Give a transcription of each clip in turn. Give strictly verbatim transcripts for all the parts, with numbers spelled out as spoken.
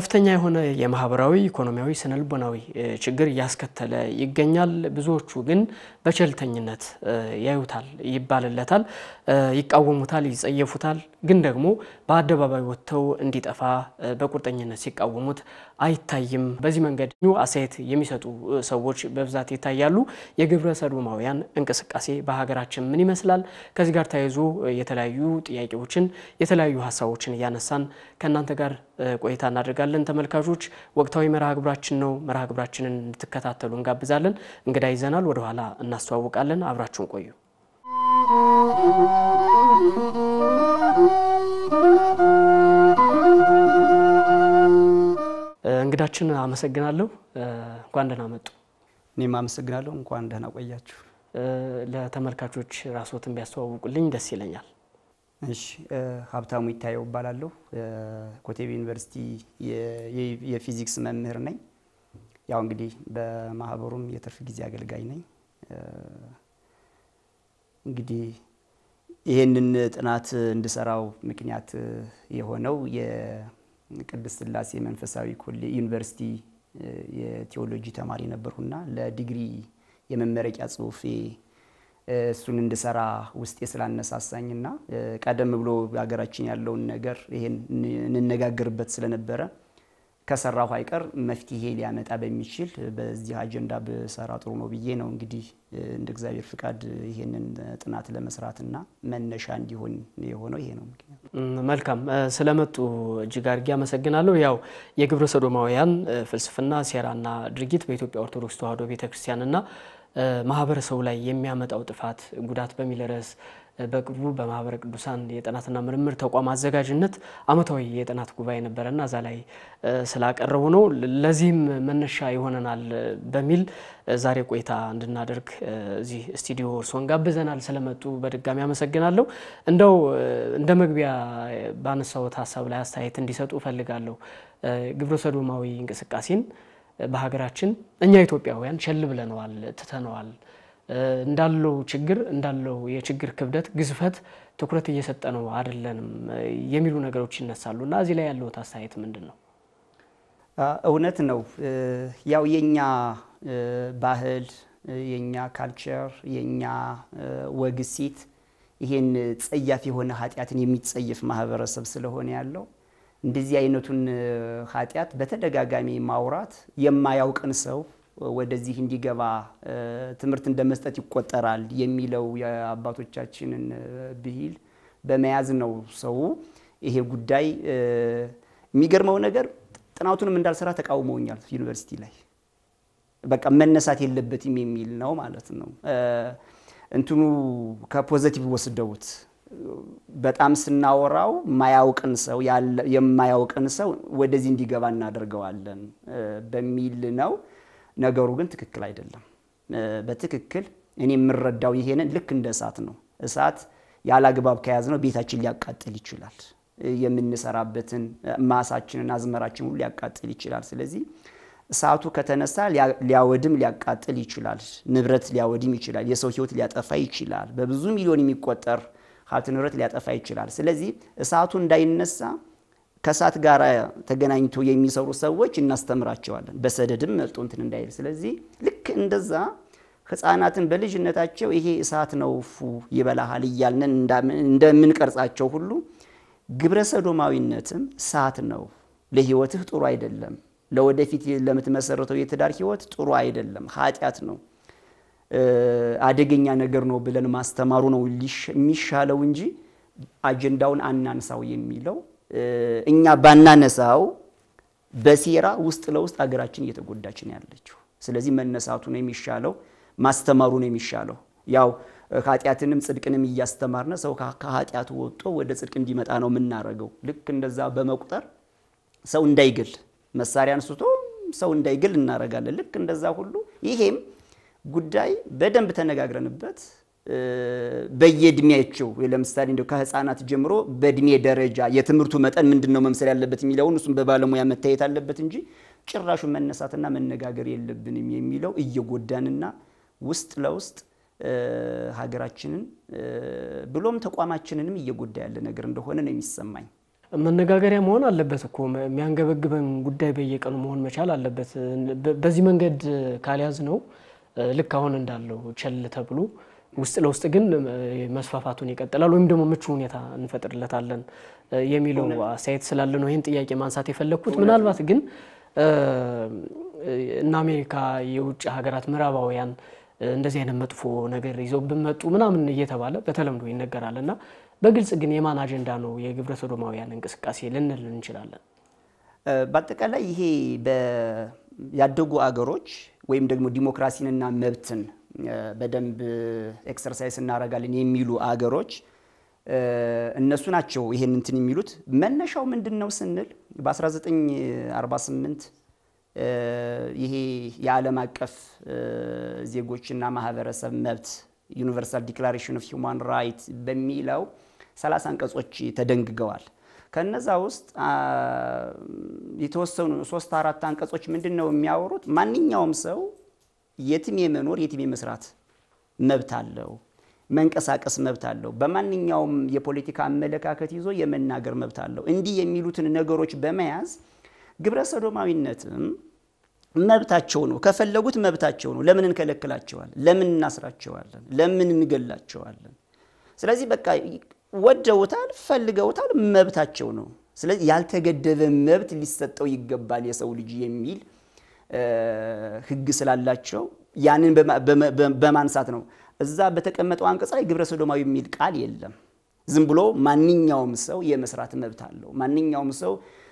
ከፍተኛ የሆነ የማህበራዊ ኢኮኖሚያዊ ስነልቦናዊ ችግር ያስከተለ ይገኛል ብዙዎቹ ግን በቸልተኝነት ያዩታል ይባልለታል ይቃወሙታል ይጸየፉታል ግን ደግሞ በአደባባይ ወጥተው እንዲጠፋ በቁርጠኝነት ሲቃወሙት አይታይም በዚህ መንገድ ነው አሳይት የሚሰጡ ሰዎች በብዛት ይታያሉ የግብረ ሰዶማውያን እንቅስቃሴ በሀገራችን ምን ይመስላል ከዚህ ጋር ታይዞ የተለያዩ ጥያቄዎችን የተለያዩ ሐሳቦችን ያነሳን ከናንተ ጋር ቆይታ እናደርጋለን ተመልካቾች ወቅታዊ መርሃ ግብራችን ነው መርሃ ግብራችንን እንድትከታተሉ እንጋብዛለን እንግዳ ይዘናል ወደ ኋላ እናስተዋውቃለን አብራችሁን ቆዩ እንግዳችን አመሰግናለሁ እንኳን ደህና መጡ እኔም አመሰግናለሁ እንኳን ደህና ቆያችሁ ለተመልካቾች ራስዎትን ቢያስተዋውቁልኝ ደስ ይለኛል እሺ ሀብታሙ ይታየው ባላለው ኮቴቤ ዩኒቨርሲቲ የፊዚክስ መምህር ነኝ ያው እንግዲህ በማህበሩም የትርፍ ጊዜ አገልጋይ ነኝ እንግዲህ ይሄንን ጥናት እንድሰራው ምክንያት የሆነው የቅድስት ሥላሴ መንፈሳዊ ኮሌጅ ዩኒቨርሲቲ የቴዎሎጂ ተማሪ ነበርኩና ለዲግሪ የመመረቂያ ጽሁፌ እሱን እንድሰራ ውስጥ የስላነሳሳኝና ቀደም ብሎ ሀገራችን ያለውን ነገር ይሄን እንነጋገርበት ስለነበረ ከሰራው አይቀር መፍትሄ ሊያመጣ በሚችል በዚህ አጀንዳ በሰራ ጥሩ ነው ብዬ ነው እንግዲህ እንደ እግዚአብሔር ፍቃድ ይሄንን ጥናት ለመስራትና መነሻ እንዲሆን የሆነው ይሄ ነው ምክንያቱ መልካም ስለመጡ እጅግ አድርጌ አመሰግናለሁ ያው የግብረ ሰዶማውያን ፍልስፍና ሴራና ድርጊት በኢትዮጵያ ኦርቶዶክስ ተዋሕዶ ቤተክርስቲያንና ማህበረሰቡ ላይ የሚያመጣው ጥፋት ጉዳት በሚል ርዕስ በቅርቡ በማህበረ ቅዱሳን የጥናትና ምርምር ተቋም አዘጋጅነት አመታዊ የጥናት ጉባኤ ነበርና እዛ ላይ ስላቀረቡ ነው ለዚህም መነሻ ይሆነናል በሚል ዛሬ ቆይታ እንድናደርግ እዚህ ስቱዲዮ እርሶን ጋብዘናል ስለመጡ በድጋሚ አመሰግናለሁ እንደው እንደ መግቢያ ባነሳው ሐሳብ ላይ አስተያየት እንዲሰጡ ፈልጋለሁ ግብረ ሰዶማዊ እንቅስቃሴን በሀገራችን እኛ ኢትዮጵያውያን ቸል ብለናል ተተናዋል እንዳለው ችግር እንዳለው የችግር ክብደት ግዝፈት ትኩረት እየሰጠነው አይደለንም የሚሉ ነገሮች ይነሳሉና እዚህ ላይ ያለው አስተያየት ምንድነው እውነት ነው ያው የኛ ባህል የኛ ካልቸር የኛ ወግሲት ይሄን ጸያፍ የሆነ ኃጢያትን የሚጸየፍ ማህበረሰብ ስለሆነ ያለው እንደዚህ አይነቱን ኃጢያት በተደጋጋሚ ማውራት የማያውቅን ሰው ወደዚህ እንዲገባ ትምርት እንደመስጠት ይቆጠራል የሚለው የአባቶቻችንን ብሂል በመያዝ ነው ሰው ይሄ ጉዳይ የሚገርመው ነገር ጥናቱንም እንዳልሰራ ተቃውመውኛል ዩኒቨርሲቲ ላይ በቃ መነሳት የለበትም የሚል ነው ማለት ነው እንትኑ ከፖዚቲቭ ወስደውት በጣም ስናወራው ማያውቅን ሰው የማያውቅን ሰው ወደዚህ እንዲገባ እናደርገዋለን በሚል ነው ነገሩ ግን ትክክል አይደለም በትክክል እኔ ምረዳው ይሄንን ልክ እንደ እሳት ነው እሳት ያላግባብ ከያዝነው ቤታችን ሊያቃጥል ይችላል የምንሰራበትን ማሳችንን አዝመራችንን ሁሉ ሊያቃጥል ይችላል ስለዚህ እሳቱ ከተነሳ ሊያወድም ሊያቃጥል ይችላል ንብረት ሊያወድም ይችላል የሰው ህይወት ሊያጠፋ ይችላል በብዙ ሚሊዮን የሚቆጠር ሀብት ንብረት ሊያጠፋ ይችላል ስለዚህ እሳቱ እንዳይነሳ ከሳት ጋር ተገናኝቶ የሚሰሩ ሰዎች እናስተምራቸዋለን በሰደድም መጥቶ እንትን እንዳይል ስለዚህ ልክ እንደዛ ህፃናትን በልጅነታቸው ይሄ እሳት ነው ፉ ይበላሃል ይያልን እንደምን ቀርጻቸው ሁሉ ግብረ ሰዶማዊነትም እሳት ነው ለህይወትህ ጥሩ አይደለም ለወደፊት ለምትመሰረተው የትዳር ህይወት ጥሩ አይደለም ኃጢያት ነው አደገኛ ነገር ነው ብለን ማስተማሩ ነው የሚሻለው እንጂ አጀንዳውን አናንሳው የሚለው እኛ ባናነሳው በሲራ ውስጥ ለውስጥ አገራችን እየተጎዳች ነው ያለችው ስለዚህ መነሳቱ ነው የሚሻለው ማስተማሩ ነው የሚሻለው ያው ኃጢያትንም ጽድቅንም እያስተማርነ ሰው ከኃጢያቱ ወጥቶ ወደ ጽድቅ እንዲመጣ ነው ምናረገው ልክ እንደዛ በመቁጠር ሰው እንዳይግል መሳሪያ አንስቶ ሰው እንዳይግል እናረጋለን ልክ እንደዛ ሁሉ ይሄም ጉዳይ በደንብ ተነጋግረንበት በየድሜያቸው ለምሳሌ እንደው ከህፃናት ጀምሮ በድሜ ደረጃ የትምርቱ መጠን ምንድነው መምሰል ያለበት የሚለውን እሱም በባለሙያ መታየት አለበት እንጂ ጭራሹ መነሳትና መነጋገር የለብንም የሚለው እየጎዳንና ውስጥ ለውስጥ ሀገራችንን ብሎም ተቋማችንንም እየጎዳ ያለ ነገር እንደሆነ ነው የሚሰማኝ መነጋገሪያ መሆን አለበት እኮ የሚያንገበግበን ጉዳይ በየቀኑ መሆን መቻል አለበት። በዚህ መንገድ ካልያዝ ነው ልክ አሁን እንዳለው ቸል ተብሎ ውስጥ ለውስጥ ግን መስፋፋቱን ይቀጥላል ወይም ደግሞ ምቹ ሁኔታ እንፈጥርለታለን የሚለው አስተያየት ስላለ ነው ይሄን ጥያቄ ማንሳት የፈለኩት። ምናልባት ግን እና አሜሪካ የውጭ ሀገራት ምዕራባውያን እንደዚህ አይነት መጥፎ ነገር ይዘው በመጡ ምናምን እየተባለ በተለምዶ ይነገራልና በግልጽ ግን የማን አጀንዳ ነው የግብረ ሰዶማውያን እንቅስቃሴ ልንል እንችላለን? በአጠቃላይ ይሄ በያደጉ አገሮች ወይም ደግሞ ዲሞክራሲንና መብትን በደንብ ኤክሰርሳይዝ እናደርጋለን የሚሉ አገሮች እነሱ ናቸው ይሄን እንትን የሚሉት። መነሻው ምንድነው ስንል በ1948 ይሄ የዓለም አቀፍ ዜጎችና ማህበረሰብ መብት ዩኒቨርሳል ዲክላሬሽን ኦፍ ሂውማን ራይት በሚለው ሰላሳ አንቀጾች ተደንግገዋል። ከነዛ ውስጥ የተወሰኑ ሶስት አራት አንቀጾች ምንድነው የሚያወሩት? ማንኛውም ሰው የትም የመኖር የትም የመስራት መብት አለው፣ መንቀሳቀስ መብት አለው፣ በማንኛውም የፖለቲካ አመለካከት ይዞ የመናገር መብት አለው። እንዲህ የሚሉትን ነገሮች በመያዝ ግብረ ሰዶማዊነትም መብታቸው ነው፣ ከፈለጉት መብታቸው ነው። ለምን እንከለክላቸዋለን? ለምን እናስራቸዋለን? ለምን እንገላቸዋለን? ስለዚህ በቃ ወደውታል፣ ፈልገውታል፣ መብታቸው ነው። ስለዚህ ያልተገደበ መብት ሊሰጠው ይገባል የሰው ልጅ የሚል ህግ ስላላቸው ያንን በማንሳት ነው እዛ በተቀመጠው አንቀጽ ላይ ግብረ ሰዶማዊ የሚል ቃል የለም። ዝም ብሎ ማንኛውም ሰው የመስራት መብት አለው፣ ማንኛውም ሰው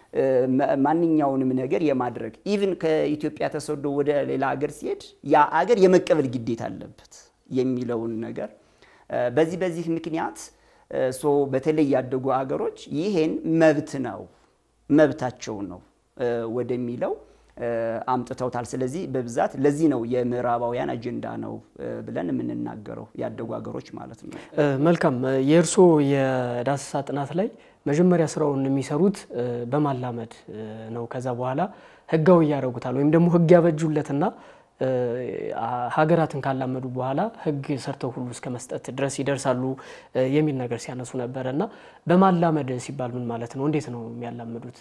ማንኛውንም ነገር የማድረግ ኢቭን ከኢትዮጵያ ተሰዶ ወደ ሌላ ሀገር ሲሄድ ያ ሀገር የመቀበል ግዴታ አለበት የሚለውን ነገር በዚህ በዚህ ምክንያት ሶ በተለይ ያደጉ ሀገሮች ይሄን መብት ነው መብታቸው ነው ወደሚለው አምጥተውታል። ስለዚህ በብዛት ለዚህ ነው የምዕራባውያን አጀንዳ ነው ብለን የምንናገረው ያደጉ ሀገሮች ማለት ነው። መልካም የእርሶ የዳሰሳ ጥናት ላይ መጀመሪያ ስራውን የሚሰሩት በማላመድ ነው። ከዛ በኋላ ህጋዊ ያደርጉታል ወይም ደግሞ ህግ ያበጁለትና ሀገራትን ካላመዱ በኋላ ህግ ሰርተው ሁሉ እስከ መስጠት ድረስ ይደርሳሉ የሚል ነገር ሲያነሱ ነበርና በማላመድ ሲባል ምን ማለት ነው? እንዴት ነው የሚያላምዱት?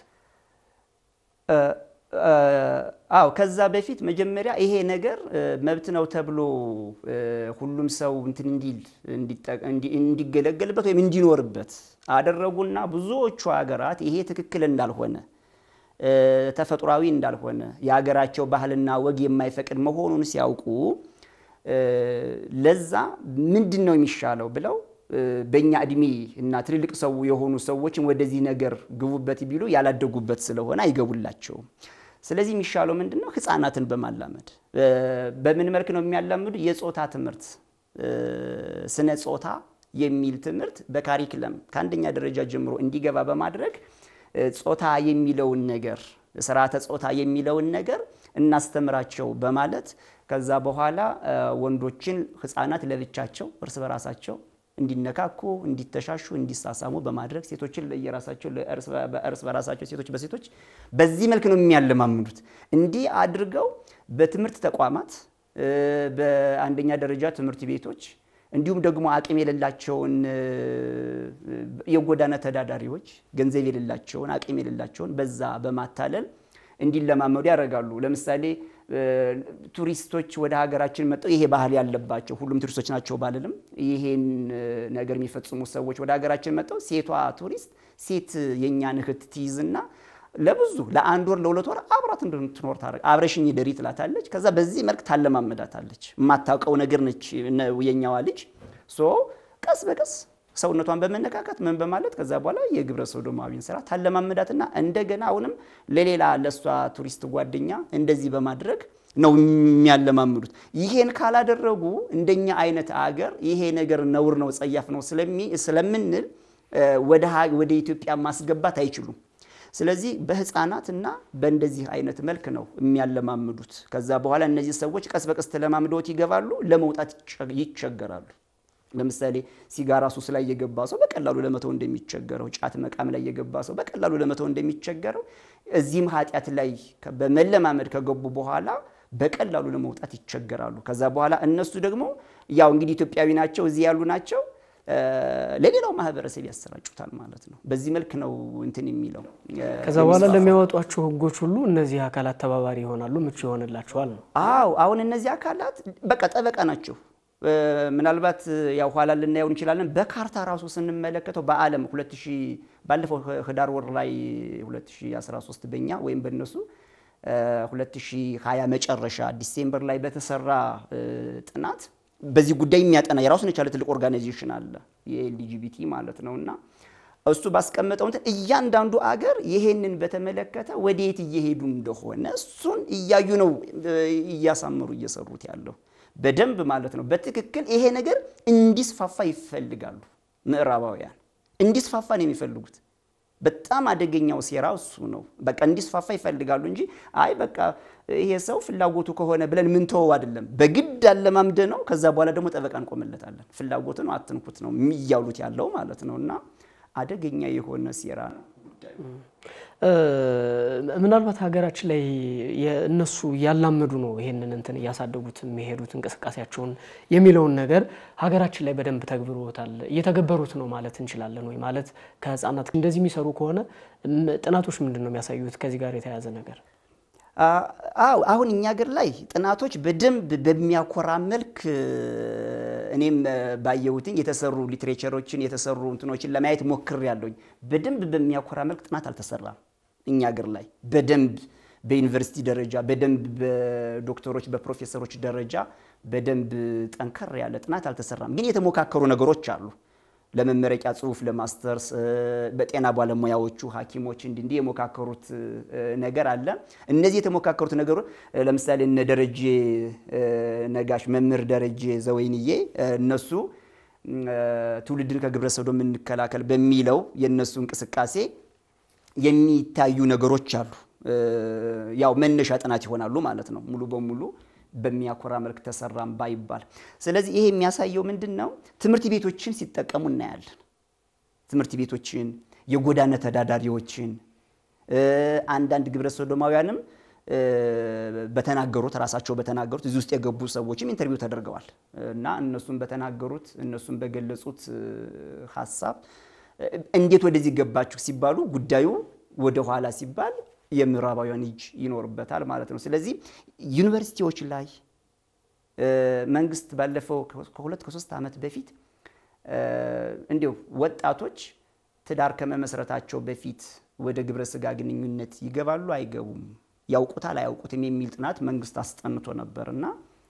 አው ከዛ በፊት መጀመሪያ ይሄ ነገር መብት ነው ተብሎ ሁሉም ሰው እንትን እንዲል እንዲገለገልበት ወይም እንዲኖርበት አደረጉና ብዙዎቹ ሀገራት ይሄ ትክክል እንዳልሆነ ተፈጥሯዊ እንዳልሆነ የሀገራቸው ባህልና ወግ የማይፈቅድ መሆኑን ሲያውቁ ለዛ ምንድነው የሚሻለው ብለው በእኛ እድሜ እና ትልልቅ ሰው የሆኑ ሰዎችን ወደዚህ ነገር ግቡበት ቢሉ ያላደጉበት ስለሆነ አይገቡላቸው። ስለዚህ የሚሻለው ምንድነው? ህፃናትን በማላመድ በምን መልኩ ነው የሚያላምዱ? የጾታ ትምህርት ስነ ጾታ የሚል ትምህርት በካሪክለም ከአንደኛ ደረጃ ጀምሮ እንዲገባ በማድረግ ጾታ የሚለውን ነገር ስርዓተ ጾታ የሚለውን ነገር እናስተምራቸው በማለት ከዛ በኋላ ወንዶችን ህፃናት ለብቻቸው እርስ በራሳቸው እንዲነካኩ እንዲተሻሹ እንዲሳሳሙ በማድረግ ሴቶችን ለየራሳቸው ለእርስ በራሳቸው ሴቶች በሴቶች በዚህ መልኩ ነው የሚያለማምዱት። እንዲህ አድርገው በትምህርት ተቋማት በአንደኛ ደረጃ ትምህርት ቤቶች እንዲሁም ደግሞ አቅም የሌላቸውን የጎዳና ተዳዳሪዎች ገንዘብ የሌላቸውን አቅም የሌላቸውን በዛ በማታለል እንዲለማመዱ ያደርጋሉ። ለምሳሌ ቱሪስቶች ወደ ሀገራችን መጥተው ይሄ ባህል ያለባቸው ሁሉም ቱሪስቶች ናቸው ባልልም ይሄን ነገር የሚፈጽሙ ሰዎች ወደ ሀገራችን መጥተው ሴቷ ቱሪስት ሴት የኛን እህት ትይዝና ለብዙ ለአንድ ወር ለሁለት ወር አብራት እንድትኖር ታረግ አብረሽኝ ደሪ ትላታለች። ከዛ በዚህ መልኩ ታለማመዳታለች። ማታውቀው ነገር ነች የኛዋ ልጅ ሶ ቀስ በቀስ ሰውነቷን በመነካካት ምን በማለት ከዛ በኋላ የግብረ ሰዶማዊን ስራ ታለማመዳትና እንደገና አሁንም ለሌላ ለሷ ቱሪስት ጓደኛ እንደዚህ በማድረግ ነው የሚያለማምዱት። ይሄን ካላደረጉ እንደኛ አይነት አገር ይሄ ነገር ነውር ነው ጸያፍ ነው ስለሚ ስለምንል ወደ ወደ ኢትዮጵያ ማስገባት አይችሉም። ስለዚህ በህፃናትና በእንደዚህ አይነት መልክ ነው የሚያለማምዱት። ከዛ በኋላ እነዚህ ሰዎች ቀስ በቀስ ተለማምደውት ይገባሉ፣ ለመውጣት ይቸገራሉ። ለምሳሌ ሲጋራ ሱስ ላይ የገባ ሰው በቀላሉ ለመተው እንደሚቸገረው ጫት መቃም ላይ የገባ ሰው በቀላሉ ለመተው እንደሚቸገረው እዚህም ኃጢያት ላይ በመለማመድ ከገቡ በኋላ በቀላሉ ለመውጣት ይቸገራሉ። ከዛ በኋላ እነሱ ደግሞ ያው እንግዲህ ኢትዮጵያዊ ናቸው እዚህ ያሉ ናቸው ለሌላው ማህበረሰብ ያሰራጩታል ማለት ነው። በዚህ መልክ ነው እንትን የሚለው። ከዛ በኋላ ለሚያወጧቸው ህጎች ሁሉ እነዚህ አካላት ተባባሪ ይሆናሉ፣ ምቹ ይሆንላቸዋል ነው። አዎ አሁን እነዚህ አካላት በቃ ጠበቃ ናቸው። ምናልባት ያው ኋላ ልናየው እንችላለን። በካርታ ራሱ ስንመለከተው በዓለም ሁለት ሺህ ባለፈው ህዳር ወር ላይ ሁለት ሺህ አስራ ሶስት በእኛ ወይም በእነሱ ሁለት ሺህ ሃያ መጨረሻ ዲሴምበር ላይ በተሰራ ጥናት በዚህ ጉዳይ የሚያጠና የራሱን የቻለ ትልቅ ኦርጋናይዜሽን አለ የኤልጂቢቲ ማለት ነውና እሱ ባስቀመጠው እንትን እያንዳንዱ አገር ይሄንን በተመለከተ ወዴት እየሄዱ እንደሆነ እሱን እያዩ ነው እያሳመሩ እየሰሩት ያለው በደንብ ማለት ነው። በትክክል ይሄ ነገር እንዲስፋፋ ይፈልጋሉ ምዕራባውያን፣ እንዲስፋፋ ነው የሚፈልጉት። በጣም አደገኛው ሴራው እሱ ነው። በቃ እንዲስፋፋ ይፈልጋሉ እንጂ አይ በቃ ይሄ ሰው ፍላጎቱ ከሆነ ብለን ምን ተወው አይደለም። በግድ አለማምደ ነው። ከዛ በኋላ ደግሞ ጠበቃ እንቆምለታለን። ፍላጎቱ ነው አትንኩት ነው የሚያሉት ያለው ማለት ነውና አደገኛ የሆነ ሴራ ነው። ምናልባት ሀገራችን ላይ እነሱ ያላመዱ ነው ይሄንን እንትን ያሳደጉት የሚሄዱት እንቅስቃሴያቸውን የሚለውን ነገር ሀገራችን ላይ በደንብ ተግብሮታል እየተገበሩት ነው ማለት እንችላለን ወይ? ማለት ከህፃናት እንደዚህ የሚሰሩ ከሆነ ጥናቶች ምንድነው የሚያሳዩት ከዚህ ጋር የተያያዘ ነገር? አው አሁን እኛ ሀገር ላይ ጥናቶች በደንብ በሚያኮራ መልክ እኔም ባየሁትኝ የተሰሩ ሊትሬቸሮችን የተሰሩ እንትኖችን ለማየት ሞክር ያለውኝ በደንብ በሚያኮራ መልክ ጥናት አልተሰራም እኛ ሀገር ላይ። በደንብ በዩኒቨርሲቲ ደረጃ በደንብ በዶክተሮች በፕሮፌሰሮች ደረጃ በደንብ ጠንከር ያለ ጥናት አልተሰራም። ግን የተሞካከሩ ነገሮች አሉ። ለመመረቂያ ጽሁፍ ለማስተርስ በጤና ባለሙያዎቹ ሐኪሞች እንዲህ የሞካከሩት ነገር አለ። እነዚህ የተሞካከሩት ነገሮች ለምሳሌ እነ ደረጀ ነጋሽ መምህር ደረጀ ዘወይንዬ እነሱ ትውልድን ከግብረ ሰዶም እንከላከል በሚለው የነሱ እንቅስቃሴ የሚታዩ ነገሮች አሉ። ያው መነሻ ጥናት ይሆናሉ ማለት ነው። ሙሉ በሙሉ በሚያኮራ መልክ ተሰራም ባይባል። ስለዚህ ይሄ የሚያሳየው ምንድነው? ትምህርት ቤቶችን ሲጠቀሙ እናያለን። ትምህርት ቤቶችን፣ የጎዳና ተዳዳሪዎችን አንዳንድ ግብረ ሰዶማውያንም በተናገሩት ራሳቸው በተናገሩት እዚህ ውስጥ የገቡ ሰዎችም ኢንተርቪው ተደርገዋል እና እነሱም በተናገሩት እነሱም በገለጹት ሐሳብ እንዴት ወደዚህ ገባችሁ ሲባሉ ጉዳዩ ወደ ኋላ ሲባል የምዕራባውያን እጅ ይኖርበታል ማለት ነው። ስለዚህ ዩኒቨርሲቲዎች ላይ መንግስት ባለፈው ከሁለት ከሶስት ዓመት በፊት እንዲው ወጣቶች ትዳር ከመመስረታቸው በፊት ወደ ግብረ ስጋ ግንኙነት ይገባሉ አይገቡም፣ ያውቁታል አያውቁትም የሚል ጥናት መንግስት አስጠንቶ ነበርና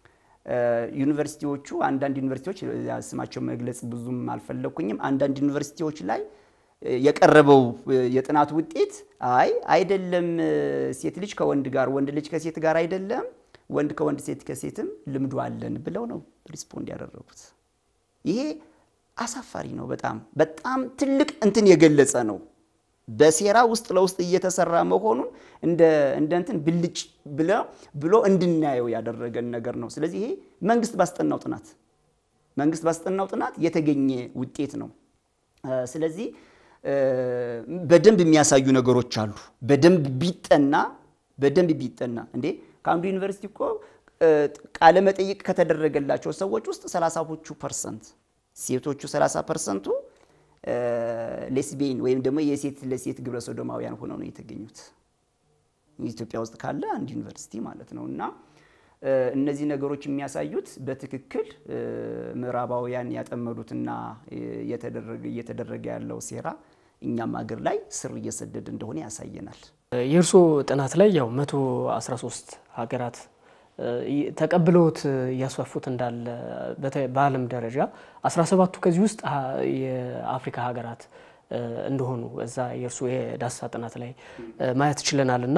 ዩኒቨርሲቲዎቹ አንዳንድ ዩኒቨርሲቲዎች ስማቸው መግለጽ ብዙም አልፈለኩኝም አንዳንድ ዩኒቨርሲቲዎች ላይ የቀረበው የጥናት ውጤት አይ አይደለም ሴት ልጅ ከወንድ ጋር ወንድ ልጅ ከሴት ጋር አይደለም ወንድ ከወንድ ሴት ከሴትም ልምዱ አለን ብለው ነው ሪስፖንድ ያደረጉት። ይሄ አሳፋሪ ነው። በጣም በጣም ትልቅ እንትን የገለጸ ነው። በሴራ ውስጥ ለውስጥ እየተሰራ መሆኑን እንደ እንደ እንትን ብልጭ ብለ ብሎ እንድናየው ያደረገን ነገር ነው። ስለዚህ ይሄ መንግስት ባስጠናው ጥናት መንግስት ባስጠናው ጥናት የተገኘ ውጤት ነው። ስለዚህ በደንብ የሚያሳዩ ነገሮች አሉ። በደንብ ቢጠና በደንብ ቢጠና እንዴ ካንዱ ዩኒቨርሲቲ እኮ ቃለ መጠይቅ ከተደረገላቸው ሰዎች ውስጥ ሰላሳ ፐርሰንት ሴቶቹ ሰላሳ ፐርሰንት ሌስቢያን ወይም ደግሞ የሴት ለሴት ግብረ ሰዶማውያን ሆነው ነው የተገኙት ኢትዮጵያ ውስጥ ካለ አንድ ዩኒቨርሲቲ ማለት ነውና እነዚህ ነገሮች የሚያሳዩት በትክክል ምዕራባውያን ያጠመዱትና የተደረገ እየተደረገ ያለው ሴራ እኛም ሀገር ላይ ስር እየሰደደ እንደሆነ ያሳየናል። የርሶ ጥናት ላይ ያው መቶ አስራ ሶስት ሀገራት ተቀብለውት ያስፋፉት እንዳለ በዓለም ደረጃ አስራ ሰባቱ ከዚህ ውስጥ የአፍሪካ ሀገራት እንደሆኑ እዛ የርሶ የዳሳ ጥናት ላይ ማየት ይችላልና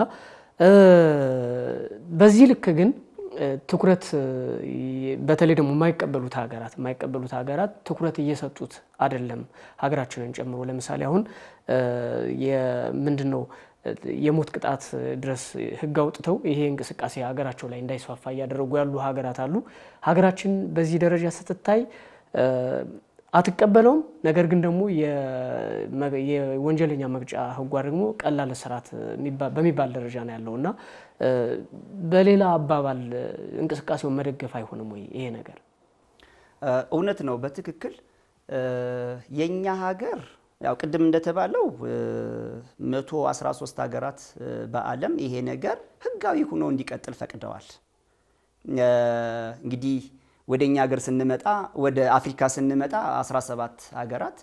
በዚህ ልክ ግን ትኩረት በተለይ ደግሞ የማይቀበሉት ሀገራት የማይቀበሉት ሀገራት ትኩረት እየሰጡት አይደለም ሀገራችንን ጨምሮ። ለምሳሌ አሁን የምንድነው የሞት ቅጣት ድረስ ህግ አውጥተው ይሄ እንቅስቃሴ ሀገራቸው ላይ እንዳይስፋፋ ያደረጉ ያሉ ሀገራት አሉ። ሀገራችን በዚህ ደረጃ ስትታይ አትቀበለውም። ነገር ግን ደግሞ የወንጀለኛ መቅጫ ህጓ ደግሞ ቀላል እስራት በሚባል ደረጃ ነው ያለውና በሌላ አባባል እንቅስቃሴውን መደገፍ አይሆንም ወይ? ይሄ ነገር እውነት ነው። በትክክል የኛ ሀገር ያው ቅድም እንደተባለው መቶ አስራ ሶስት ሀገራት በዓለም ይሄ ነገር ህጋዊ ሆኖ እንዲቀጥል ፈቅደዋል። እንግዲህ ወደኛ ሀገር ስንመጣ ወደ አፍሪካ ስንመጣ አስራ ሰባት ሀገራት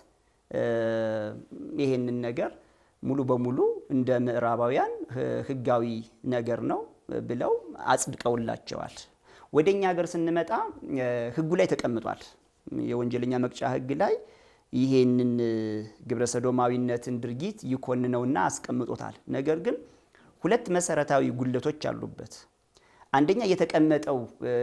ይሄንን ነገር ሙሉ በሙሉ እንደ ምዕራባውያን ህጋዊ ነገር ነው ብለው አጽድቀውላቸዋል። ወደኛ ሀገር ስንመጣ ህጉ ላይ ተቀምጧል። የወንጀለኛ መቅጫ ህግ ላይ ይሄንን ግብረ ሰዶማዊነትን ድርጊት ይኮንነውና አስቀምጦታል። ነገር ግን ሁለት መሰረታዊ ጉድለቶች አሉበት። አንደኛ የተቀመጠው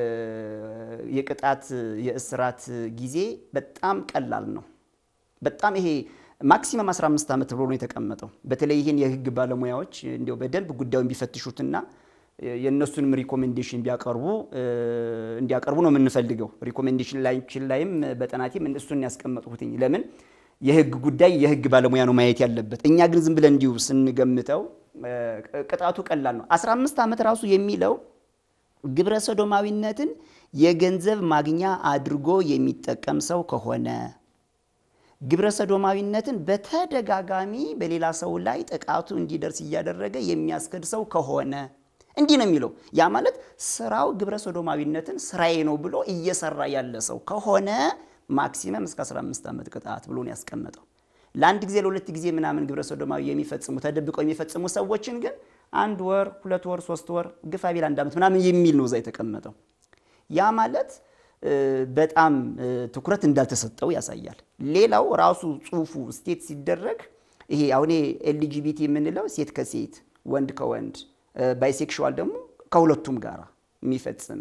የቅጣት የእስራት ጊዜ በጣም ቀላል ነው። በጣም ይሄ ማክሲመም አስራ አምስት ዓመት ብሎ ነው የተቀመጠው። በተለይ ይሄን የህግ ባለሙያዎች እንዲያው በደንብ ጉዳዩን ቢፈትሹትና የነሱንም ሪኮሜንዴሽን ቢያቀርቡ እንዲያቀርቡ ነው የምንፈልገው። ሪኮሜንዴሽን ላይ ላይም በጥናቴም እነሱን ያስቀመጡትኝ ለምን የህግ ጉዳይ የህግ ባለሙያ ነው ማየት ያለበት። እኛ ግን ዝም ብለን እንዲው ስንገምተው ቅጣቱ ቀላል ነው። አስራ አምስት ዓመት ራሱ የሚለው ግብረ ሰዶማዊነትን የገንዘብ ማግኛ አድርጎ የሚጠቀም ሰው ከሆነ ግብረ ሰዶማዊነትን በተደጋጋሚ በሌላ ሰው ላይ ጥቃቱ እንዲደርስ እያደረገ የሚያስከድ ሰው ከሆነ እንዲህ ነው የሚለው። ያ ማለት ስራው ግብረ ሰዶማዊነትን ስራዬ ነው ብሎ እየሰራ ያለ ሰው ከሆነ ማክሲመም እስከ አስራ አምስት ዓመት ቅጣት ብሎ ነው ያስቀመጠው። ለአንድ ጊዜ ለሁለት ጊዜ ምናምን ግብረ ሰዶማዊ የሚፈጽሙ ተደብቀው የሚፈጽሙ ሰዎችን ግን አንድ ወር ሁለት ወር ሶስት ወር ግፋ ቢል አንድ ዓመት ምናምን የሚል ነው እዛ የተቀመጠው። ያ ማለት በጣም ትኩረት እንዳልተሰጠው ያሳያል። ሌላው ራሱ ጽሁፉ ስቴት ሲደረግ ይሄ አሁን ኤልጂቢቲ የምንለው ሴት ከሴት ወንድ ከወንድ ባይሴክሹዋል ደግሞ ከሁለቱም ጋር የሚፈጽም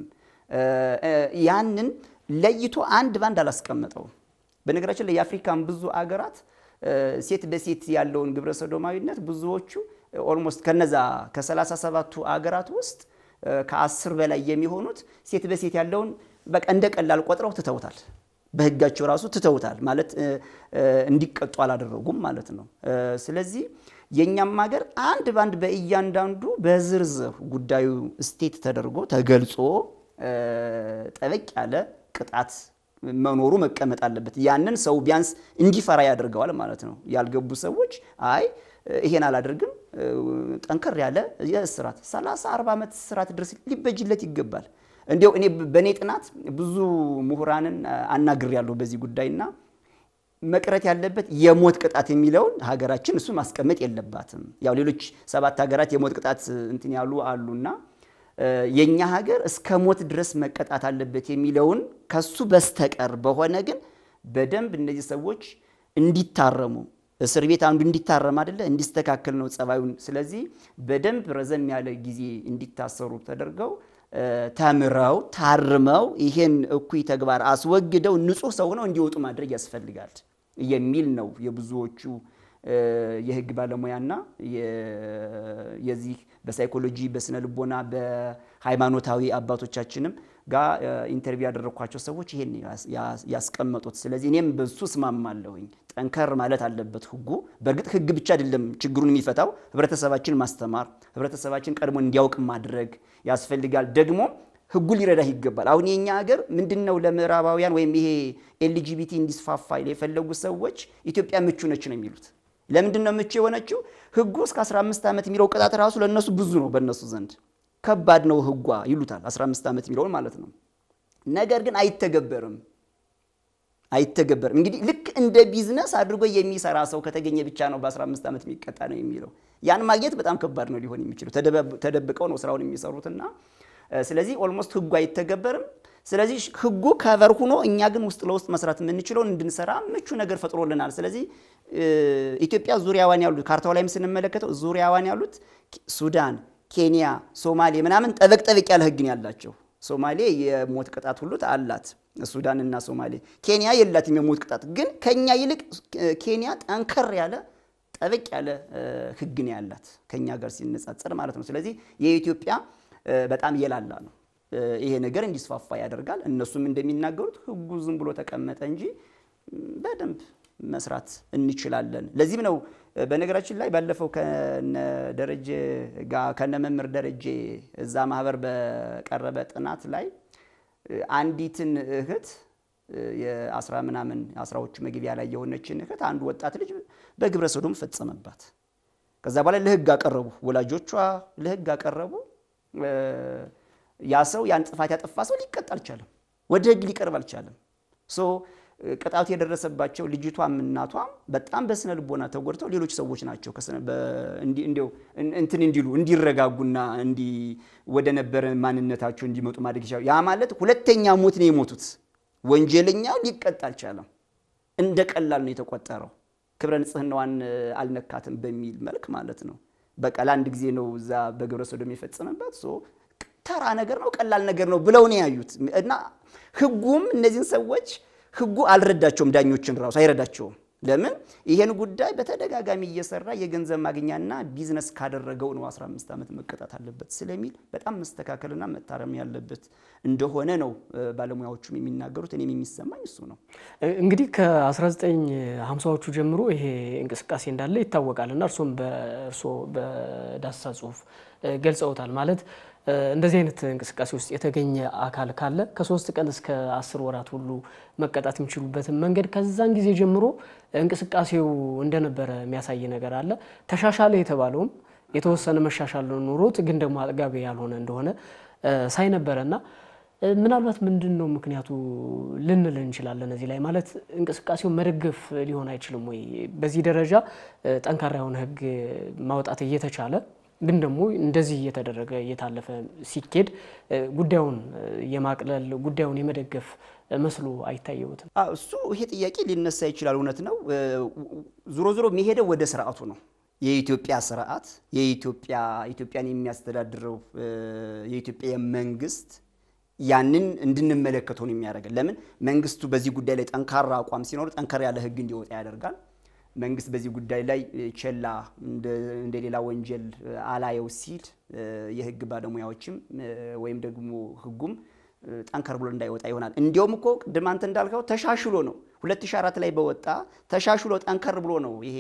ያንን ለይቶ አንድ ባንድ አላስቀመጠው። በነገራችን ላይ የአፍሪካን ብዙ አገራት ሴት በሴት ያለውን ግብረ ሰዶማዊነት ብዙዎቹ ኦልሞስት ከነዛ ከ37ቱ አገራት ውስጥ ከ10 በላይ የሚሆኑት ሴት በሴት ያለውን በቃ እንደቀላል ቆጥረው ትተውታል። በህጋቸው ራሱ ትተውታል ማለት እንዲቀጡ አላደረጉም ማለት ነው። ስለዚህ የኛም ሀገር አንድ ባንድ በእያንዳንዱ በዝርዝር ጉዳዩ ስቴት ተደርጎ ተገልጾ ጠበቅ ያለ ቅጣት መኖሩ መቀመጥ አለበት። ያንን ሰው ቢያንስ እንዲፈራ ያደርገዋል ማለት ነው። ያልገቡ ሰዎች አይ ይሄን አላደርግም ጠንከር ያለ የእስራት ሰላሳ አርባ ዓመት እስራት ድረስ ሊበጅለት ይገባል። እንዲያው እኔ በኔ ጥናት ብዙ ምሁራንን አናግሬያለሁ በዚህ ጉዳይና መቅረት ያለበት የሞት ቅጣት የሚለውን ሀገራችን እሱ ማስቀመጥ የለባትም። ያው ሌሎች ሰባት ሀገራት የሞት ቅጣት እንትን ያሉ አሉና የኛ ሀገር እስከ ሞት ድረስ መቀጣት አለበት የሚለውን ከሱ በስተቀር በሆነ ግን በደንብ እነዚህ ሰዎች እንዲታረሙ እስር ቤት አንዱ እንዲታረም አይደለ እንዲስተካከል ነው ጸባዩን። ስለዚህ በደንብ ረዘም ያለ ጊዜ እንዲታሰሩ ተደርገው ተምረው ታርመው ይሄን እኩይ ተግባር አስወግደው ንጹህ ሰው ነው እንዲወጡ ማድረግ ያስፈልጋል የሚል ነው የብዙዎቹ የህግ ባለሙያና የዚህ በሳይኮሎጂ በስነ ልቦና በሃይማኖታዊ አባቶቻችንም ጋር ኢንተርቪው ያደረኳቸው ሰዎች ይሄን ያስቀመጡት። ስለዚህ እኔም በሱ ስማማለሁኝ። ጠንከር ማለት አለበት ህጉ። በእርግጥ ህግ ብቻ አይደለም ችግሩን የሚፈታው፣ ህብረተሰባችን ማስተማር፣ ህብረተሰባችን ቀድሞ እንዲያውቅ ማድረግ ያስፈልጋል። ደግሞ ህጉ ሊረዳህ ይገባል። አሁን የኛ ሀገር ምንድነው ለምዕራባውያን ወይም ይሄ ኤልጂቢቲ እንዲስፋፋ የፈለጉ ሰዎች ኢትዮጵያ ምቹ ነች ነው የሚሉት። ለምንድነው ምቹ የሆነችው? ህጉ እስከ አስራ አምስት ዓመት የሚለው ቅጣት ራሱ ለነሱ ብዙ ነው፣ በእነሱ ዘንድ ከባድ ነው ህጓ ይሉታል። አስራ አምስት ዓመት የሚለው ማለት ነው። ነገር ግን አይተገበርም አይተገበርም። እንግዲህ ልክ እንደ ቢዝነስ አድርጎ የሚሰራ ሰው ከተገኘ ብቻ ነው በአስራ አምስት ዓመት የሚቀጣ ነው የሚለው። ያን ማግኘት በጣም ከባድ ነው ሊሆን የሚችለው። ተደብቀው ነው ስራውን የሚሰሩትና ስለዚህ ኦልሞስት ህጉ አይተገበርም። ስለዚህ ህጉ ከቨር ሆኖ እኛ ግን ውስጥ ለውስጥ መስራት የምንችለው እንድንሰራ ምቹ ነገር ፈጥሮልናል። ስለዚህ ኢትዮጵያ ዙሪያዋን ያሉት ካርታው ላይም ስንመለከተው ዙሪያዋን ያሉት ሱዳን፣ ኬንያ፣ ሶማሌ ምናምን ጠበቅ ጠበቅ ያለ ህግ ነው ያላቸው። ሶማሌ የሞት ቅጣት ሁሉ አላት፣ ሱዳን እና ሶማሌ። ኬንያ የላትም የሞት ቅጣት፣ ግን ከኛ ይልቅ ኬንያ ጠንከር ያለ ጠበቅ ያለ ህግ ነው ያላት ከኛ ጋር ሲነጻጸር ማለት ነው። ስለዚህ የኢትዮጵያ በጣም የላላ ነው። ይሄ ነገር እንዲስፋፋ ያደርጋል። እነሱም እንደሚናገሩት ህጉ ዝም ብሎ ተቀመጠ እንጂ በደንብ መስራት እንችላለን። ለዚህም ነው በነገራችን ላይ ባለፈው ከነ ደረጀ ጋር ከነ መምህር ደረጀ እዛ ማህበር በቀረበ ጥናት ላይ አንዲትን እህት የአስራ ምናምን አስራዎቹ መግቢያ ላይ የሆነችን እህት አንዱ ወጣት ልጅ በግብረ ሰዶም ፈጸመባት። ከዛ በኋላ ለህግ አቀረቡ፣ ወላጆቿ ለህግ አቀረቡ። ያ ሰው ያን ጥፋት ያጠፋ ሰው ሊቀጣ አልቻለም፣ ወደ ህግ ሊቀርብ አልቻለም። ሶ ቅጣቱ የደረሰባቸው ልጅቷም እናቷም በጣም በስነ ልቦና ተጎድተው ሌሎች ሰዎች ናቸው ከስነ እንዲ እንዲው እንትን እንዲሉ እንዲረጋጉና እንዲ ወደ ነበረ ማንነታቸው እንዲመጡ ማድረግ ይችላል። ያ ማለት ሁለተኛ ሞት ነው የሞቱት። ወንጀለኛው ሊቀጣ አልቻለም፣ እንደ ቀላል ነው የተቆጠረው። ክብረ ንጽህናዋን አልነካትም በሚል መልክ ማለት ነው። በቀላ አንድ ጊዜ ነው እዛ በግብረ ሰዶም የፈጸመባት። ሶ ተራ ነገር ነው፣ ቀላል ነገር ነው ብለው ነው ያዩት። እና ህጉም እነዚህን ሰዎች ህጉ አልረዳቸውም፣ ዳኞችን ራሱ አይረዳቸውም። ለምን ይሄን ጉዳይ በተደጋጋሚ እየሰራ የገንዘብ ማግኛና ቢዝነስ ካደረገው ነው አስራ አምስት ዓመት መቀጣት አለበት ስለሚል በጣም መስተካከልና መታረም ያለበት እንደሆነ ነው ባለሙያዎቹም የሚናገሩት። እኔም የሚሰማኝ እሱ ነው። እንግዲህ ከ1950ዎቹ ጀምሮ ይሄ እንቅስቃሴ እንዳለ ይታወቃልና እርሶም በእርሶ በዳሳ ጽሁፍ ገልጸውታል። ማለት እንደዚህ አይነት እንቅስቃሴ ውስጥ የተገኘ አካል ካለ ከሶስት ቀን እስከ አስር ወራት ሁሉ መቀጣት የሚችሉበት መንገድ ከዛን ጊዜ ጀምሮ እንቅስቃሴው እንደነበረ የሚያሳይ ነገር አለ። ተሻሻለ የተባለውም የተወሰነ መሻሻል ኑሮት ግን ደግሞ አጥጋቢ ያልሆነ እንደሆነ ሳይነበረና ምናልባት ምንድነው ምክንያቱ ልንል እንችላለን እዚህ ላይ? ማለት እንቅስቃሴው መደገፍ ሊሆን አይችልም ወይ? በዚህ ደረጃ ጠንካራ የሆነ ህግ ማውጣት እየተቻለ ግን ደግሞ እንደዚህ እየተደረገ እየታለፈ ሲኬድ ጉዳዩን የማቅለል ጉዳዩን የመደገፍ መስሎ አይታየውትም? አዎ እሱ ይሄ ጥያቄ ሊነሳ ይችላል። እውነት ነው። ዙሮ ዙሮ የሚሄደው ወደ ስርዓቱ ነው። የኢትዮጵያ ስርዓት የኢትዮጵያ ኢትዮጵያን የሚያስተዳድረው የኢትዮጵያ መንግስት ያንን እንድንመለከተው ነው የሚያደርገው። ለምን መንግስቱ በዚህ ጉዳይ ላይ ጠንካራ አቋም ሲኖር ጠንካራ ያለ ህግ እንዲወጣ ያደርጋል። መንግስት በዚህ ጉዳይ ላይ ቸላ እንደሌላ ወንጀል አላየው ሲል የህግ ባለሙያዎችም ወይም ደግሞ ህጉም ጠንካራ ብሎ እንዳይወጣ ይሆናል። እንዲያውም እኮ ቅድም አንተ እንዳልከው ተሻሽሎ ነው ሁለት ሺህ አራት ላይ በወጣ ተሻሽሎ ጠንካራ ብሎ ነው ይሄ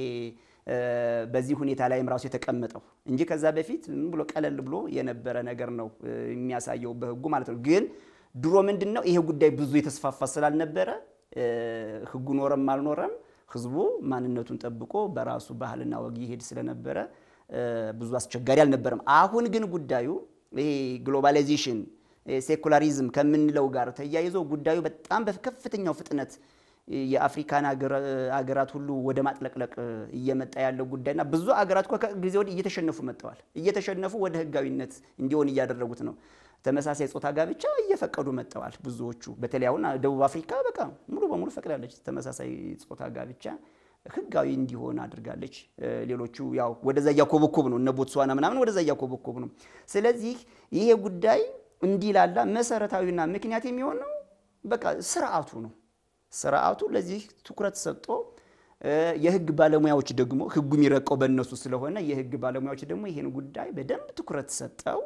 በዚህ ሁኔታ ላይም ራሱ የተቀመጠው እንጂ ከዛ በፊት ምን ብሎ ቀለል ብሎ የነበረ ነገር ነው የሚያሳየው በህጉ ማለት ነው። ግን ድሮ ምንድነው ይሄ ጉዳይ ብዙ የተስፋፋ ስላልነበረ ህጉ ኖረም አልኖረም ህዝቡ ማንነቱን ጠብቆ በራሱ ባህልና ወግ ይሄድ ስለነበረ ብዙ አስቸጋሪ አልነበረም። አሁን ግን ጉዳዩ ይሄ ግሎባላይዜሽን ሴኩላሪዝም ከምንለው ጋር ተያይዞ ጉዳዩ በጣም በከፍተኛው ፍጥነት የአፍሪካን አገራት ሁሉ ወደ ማጥለቅለቅ እየመጣ ያለው ጉዳይና ብዙ አገራት ከጊዜ ወዲህ እየተሸነፉ መጥተዋል። እየተሸነፉ ወደ ህጋዊነት እንዲሆን እያደረጉት ነው። ተመሳሳይ ጾታ ጋብቻ እየፈቀዱ መጥተዋል ብዙዎቹ። በተለይ አሁን ደቡብ አፍሪካ በቃ ሙሉ በሙሉ ፈቅዳለች ተመሳሳይ ጾታ ጋብቻ ህጋዊ እንዲሆን አድርጋለች። ሌሎቹ ያው ወደዛ ያኮበኮቡ ነው እነ ቦትስዋና ምናምን ወደዛ ያኮበኮቡ ነው። ስለዚህ ይሄ ጉዳይ እንዲላላ መሰረታዊና ምክንያት የሚሆነው በቃ ስርዓቱ ነው። ስርዓቱ ለዚህ ትኩረት ሰጥቶ የህግ ባለሙያዎች ደግሞ ህጉ የሚረቀው በእነሱ ስለሆነ የህግ ባለሙያዎች ደግሞ ይሄን ጉዳይ በደንብ ትኩረት ሰጠው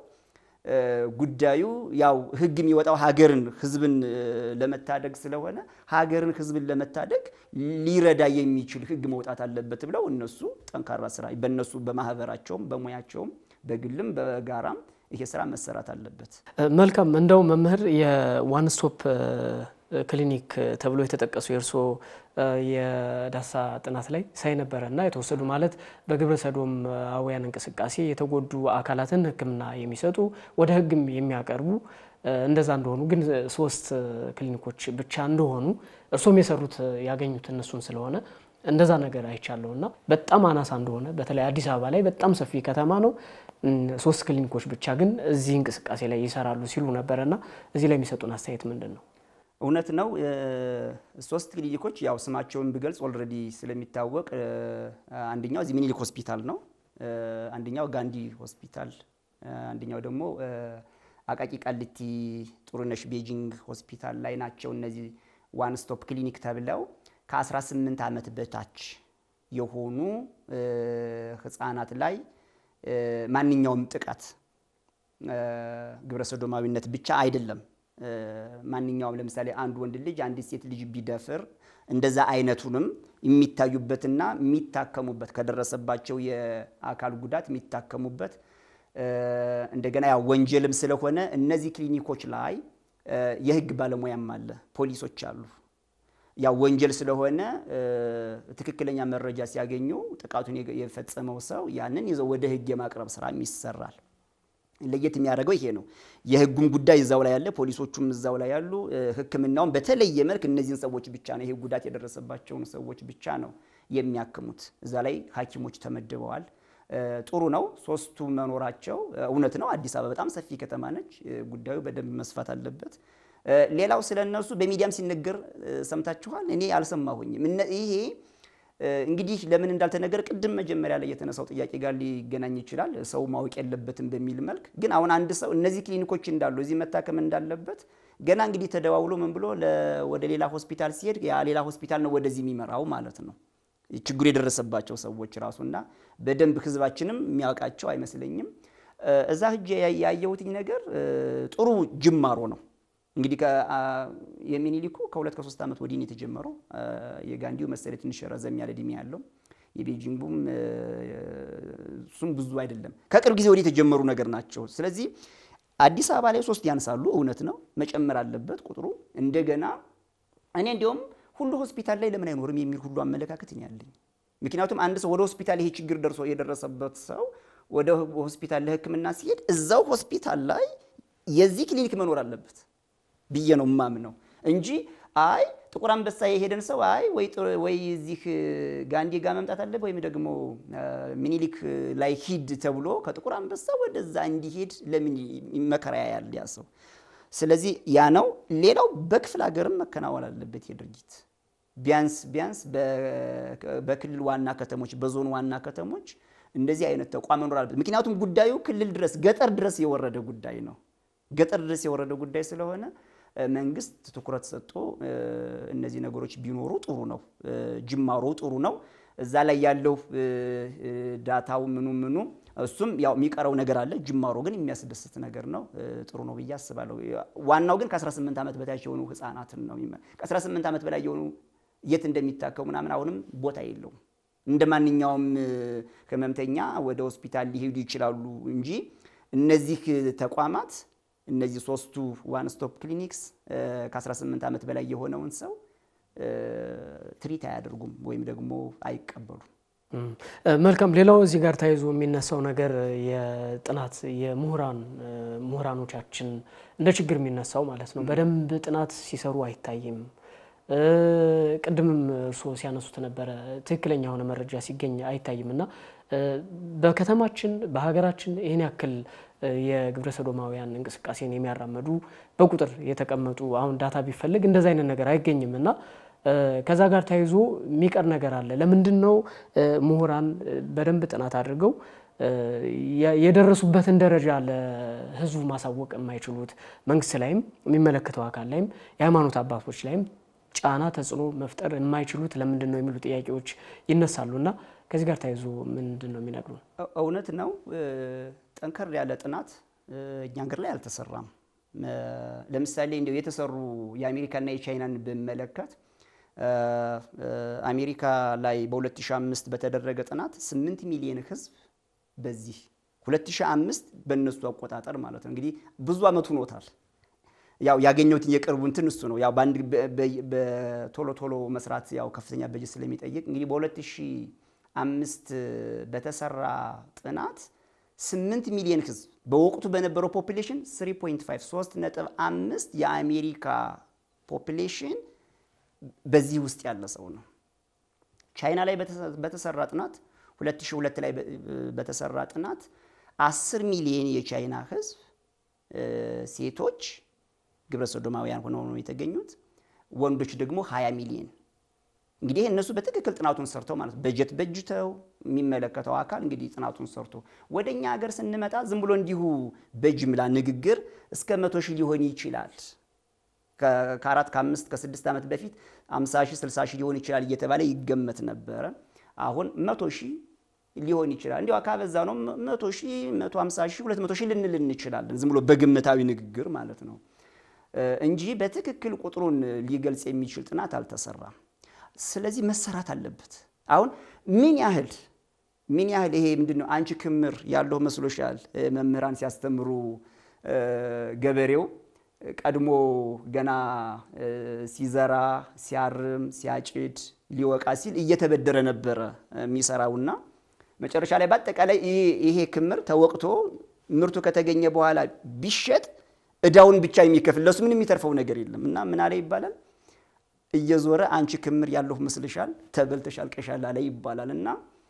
ጉዳዩ ያው ህግ የሚወጣው ሀገርን ህዝብን ለመታደግ ስለሆነ ሀገርን ህዝብን ለመታደግ ሊረዳ የሚችል ህግ መውጣት አለበት ብለው እነሱ ጠንካራ ስራ በእነሱ በማህበራቸውም በሙያቸውም በግልም በጋራም ይሄ ስራ መሰራት አለበት። መልካም። እንደው መምህር የዋን ስቶፕ ክሊኒክ ተብሎ የተጠቀሱ የርሶ የዳሳ ጥናት ላይ ሳይነበረና የተወሰዱ ማለት በግብረ ሰዶም አውያን እንቅስቃሴ የተጎዱ አካላትን ህክምና የሚሰጡ ወደ ህግም የሚያቀርቡ እንደዛ እንደሆኑ ግን ሶስት ክሊኒኮች ብቻ እንደሆኑ እርሶም የሰሩት ያገኙት እነሱን ስለሆነ እንደዛ ነገር አይቻለውና በጣም አናሳ እንደሆነ በተለይ አዲስ አበባ ላይ በጣም ሰፊ ከተማ ነው ሶስት ክሊኒኮች ብቻ ግን እዚህ እንቅስቃሴ ላይ ይሰራሉ ሲሉ ነበርና እዚህ ላይ የሚሰጡን አስተያየት ምንድነው? እውነት ነው። ሶስት ክሊኒኮች ያው ስማቸውን ቢገልጽ ኦልሬዲ ስለሚታወቅ አንደኛው እዚህ ሚኒሊክ ሆስፒታል ነው፣ አንደኛው ጋንዲ ሆስፒታል፣ አንደኛው ደግሞ አቃቂ ቃሊቲ ጥሩነሽ ቤጂንግ ሆስፒታል ላይ ናቸው። እነዚህ ዋን ስቶፕ ክሊኒክ ተብለው ከ18 ዓመት በታች የሆኑ ህፃናት ላይ ማንኛውም ጥቃት ግብረ ሰዶማዊነት ብቻ አይደለም ማንኛውም ለምሳሌ አንድ ወንድ ልጅ አንድ ሴት ልጅ ቢደፍር እንደዛ አይነቱንም የሚታዩበትና የሚታከሙበት ከደረሰባቸው የአካል ጉዳት የሚታከሙበት እንደገና ያው ወንጀልም ስለሆነ እነዚህ ክሊኒኮች ላይ የህግ ባለሙያም አለ፣ ፖሊሶች አሉ፣ ያው ወንጀል ስለሆነ ትክክለኛ መረጃ ሲያገኙ ጥቃቱን የፈጸመው ሰው ያንን ይዘው ወደ ህግ የማቅረብ ስራ ይሰራል። ለየት የሚያደርገው ይሄ ነው። የህጉም ጉዳይ እዛው ላይ ያለ፣ ፖሊሶቹም እዛው ላይ ያሉ፣ ህክምናውን በተለየ መልክ እነዚህን ሰዎች ብቻ ነው ይሄ ጉዳት የደረሰባቸውን ሰዎች ብቻ ነው የሚያክሙት። እዛ ላይ ሐኪሞች ተመድበዋል። ጥሩ ነው ሶስቱ መኖራቸው። እውነት ነው አዲስ አበባ በጣም ሰፊ ከተማ ነች። ጉዳዩ በደንብ መስፋት አለበት። ሌላው ስለነሱ በሚዲያም ሲነገር ሰምታችኋል። እኔ አልሰማሁኝም። ይሄ እንግዲህ ለምን እንዳልተነገረ ቅድም መጀመሪያ ላይ የተነሳው ጥያቄ ጋር ሊገናኝ ይችላል። ሰው ማወቅ የለበትም በሚል መልክ ግን አሁን አንድ ሰው እነዚህ ክሊኒኮች እንዳሉ እዚህ መታከም እንዳለበት ገና እንግዲህ ተደዋውሎ ምን ብሎ ወደ ሌላ ሆስፒታል ሲሄድ ያ ሌላ ሆስፒታል ነው ወደዚህ የሚመራው ማለት ነው። ችግሩ የደረሰባቸው ሰዎች ራሱና በደንብ ህዝባችንም የሚያውቃቸው አይመስለኝም። እዛ ሂጄ ያየሁት ነገር ጥሩ ጅማሮ ነው። እንግዲህ የሚኒሊኩ ከሁለት ከሶስት ዓመት ወዲህ ነው የተጀመረው። የጋንዲው መሰለ ትንሽ ረዘም ያለ እድሜ ያለው፣ የቤጂንጉም እሱም ብዙ አይደለም። ከቅርብ ጊዜ ወዲህ የተጀመሩ ነገር ናቸው። ስለዚህ አዲስ አበባ ላይ ሶስት ያንሳሉ። እውነት ነው መጨመር አለበት ቁጥሩ። እንደገና እኔ እንደውም ሁሉ ሆስፒታል ላይ ለምን አይኖርም የሚል ሁሉ አመለካከት ነው ያለኝ። ምክንያቱም አንድ ሰው ወደ ሆስፒታል ይሄ ችግር ደርሶ የደረሰበት ሰው ወደ ሆስፒታል ለህክምና ሲሄድ እዛው ሆስፒታል ላይ የዚህ ክሊኒክ መኖር አለበት ብዬ ነው ማምነው እንጂ አይ ጥቁር አንበሳ የሄደን ሰው አይ ወይ ወይ እዚህ ጋንዲ ጋር መምጣት አለበት ወይም ደግሞ ሚኒሊክ ላይ ሂድ ተብሎ ከጥቁር አንበሳ ወደዛ እንዲሄድ ለምን መከራያ ያለ ያ ሰው። ስለዚህ ያ ነው። ሌላው በክፍለ ሀገርም መከናወን አለበት የድርጊት ቢያንስ ቢያንስ በክልል ዋና ከተሞች በዞን ዋና ከተሞች እንደዚህ አይነት ተቋም መኖር አለበት። ምክንያቱም ጉዳዩ ክልል ድረስ ገጠር ድረስ የወረደ ጉዳይ ነው። ገጠር ድረስ የወረደ ጉዳይ ስለሆነ መንግስት ትኩረት ሰጥቶ እነዚህ ነገሮች ቢኖሩ ጥሩ ነው። ጅማሮ ጥሩ ነው። እዛ ላይ ያለው ዳታው ምኑ ምኑ እሱም ያው የሚቀረው ነገር አለ። ጅማሮ ግን የሚያስደስት ነገር ነው። ጥሩ ነው ብዬ አስባለሁ። ዋናው ግን ከ18 ዓመት በታች የሆኑ ህፃናትን ነው የሚመ ከ18 ዓመት በላይ የሆኑ የት እንደሚታከሙ ምናምን አሁንም ቦታ የለውም። እንደማንኛውም ህመምተኛ ወደ ሆስፒታል ሊሄዱ ይችላሉ እንጂ እነዚህ ተቋማት እነዚህ ሶስቱ ዋን ስቶፕ ክሊኒክስ ከ18 ዓመት በላይ የሆነውን ሰው ትሪት አያደርጉም ወይም ደግሞ አይቀበሉም። መልካም። ሌላው እዚህ ጋር ታይዞ የሚነሳው ነገር የጥናት የምሁራን ምሁራኖቻችን እንደ ችግር የሚነሳው ማለት ነው። በደንብ ጥናት ሲሰሩ አይታይም። ቅድምም እርሶ ሲያነሱት ነበር ትክክለኛ ሆነ መረጃ ሲገኝ አይታይምና በከተማችን በሀገራችን ይሄን ያክል የግብረ ሰዶማውያን እንቅስቃሴን የሚያራመዱ በቁጥር የተቀመጡ አሁን ዳታ ቢፈልግ እንደዛ አይነት ነገር አይገኝምና ከዛ ጋር ታይዞ የሚቀር ነገር አለ። ለምንድነው ምሁራን በደንብ ጥናት አድርገው የደረሱበትን ደረጃ ለህዝቡ ማሳወቅ የማይችሉት? መንግስት ላይም የሚመለከተው አካል ላይም የሃይማኖት አባቶች ላይም ጫና ተጽዕኖ መፍጠር የማይችሉት ለምንድነው የሚሉ ጥያቄዎች ይነሳሉና ከዚህ ጋር ታይዞ ምንድነው የሚነግሩ? እውነት ነው ጠንከር ያለ ጥናት እኛ ሀገር ላይ አልተሰራም። ለምሳሌ እንደው የተሰሩ የአሜሪካና የቻይናን በመለከት አሜሪካ ላይ በ2005 በተደረገ ጥናት ስምንት ሚሊዮን ህዝብ በዚህ ሁለት ሺህ አምስት በእነሱ አቆጣጠር ማለት ነው እንግዲህ ብዙ አመት ሆኖታል። ያው ያገኘሁት የቅርቡ እንትን እሱ ነው። ያው ባንድ በቶሎ ቶሎ መስራት ያው ከፍተኛ በጀት ስለሚጠይቅ እንግዲህ በ2005 በተሰራ ጥናት ስምንት ሚሊዮን ህዝብ በወቅቱ በነበረው ፖፑሌሽን ሶስት ነጥብ አምስት የአሜሪካ ፖፑሌሽን በዚህ ውስጥ ያለ ሰው ነው። ቻይና ላይ በተሰራ ጥናት ሁለት ሺህ ሁለት ላይ በተሰራ ጥናት አስር ሚሊዮን የቻይና ህዝብ ሴቶች ግብረ ሰዶማውያን ሆነው ነው የተገኙት። ወንዶች ደግሞ ሃያ ሚሊዮን። እንግዲህ እነሱ በትክክል ጥናቱን ሰርተው ማለት በጀት በጅተው የሚመለከተው አካል እንግዲህ ጥናቱን ሰርቶ ወደኛ ሀገር ስንመጣ ዝም ብሎ እንዲሁ በጅምላ ንግግር እስከ መቶ ሺህ ሊሆን ይችላል። ከአራት ከአምስት ከስድስት ዓመት በፊት ሃምሳ ሺህ ስልሳ ሺህ ሊሆን ይችላል እየተባለ ይገመት ነበር። አሁን መቶ ሺህ ሊሆን ይችላል። እንዲያው አካበዛ ነው መቶ ሺህ መቶ ሃምሳ ሺህ ሁለት መቶ ሺህ ልንል እንችላለን ዝም ብሎ በግምታዊ ንግግር ማለት ነው እንጂ በትክክል ቁጥሩን ሊገልጽ የሚችል ጥናት አልተሰራም። ስለዚህ መሰራት አለበት። አሁን ምን ያህል ምን ያህል ይሄ ምንድነው አንቺ ክምር ያለው መስሎሻል? መምህራን ሲያስተምሩ ገበሬው ቀድሞ ገና ሲዘራ ሲያርም ሲያጭድ ሊወቃ ሲል እየተበደረ ነበር የሚሰራውና መጨረሻ ላይ በአጠቃላይ ይሄ ክምር ተወቅቶ ምርቱ ከተገኘ በኋላ ቢሸጥ እዳውን ብቻ የሚከፍል ለሱ ምንም የሚተርፈው ነገር የለም እና ምን አለ ይባላል እየዞረ አንቺ ክምር ያለው መስልሻል ተበልተሻል ቀሻል አለ ይባላልና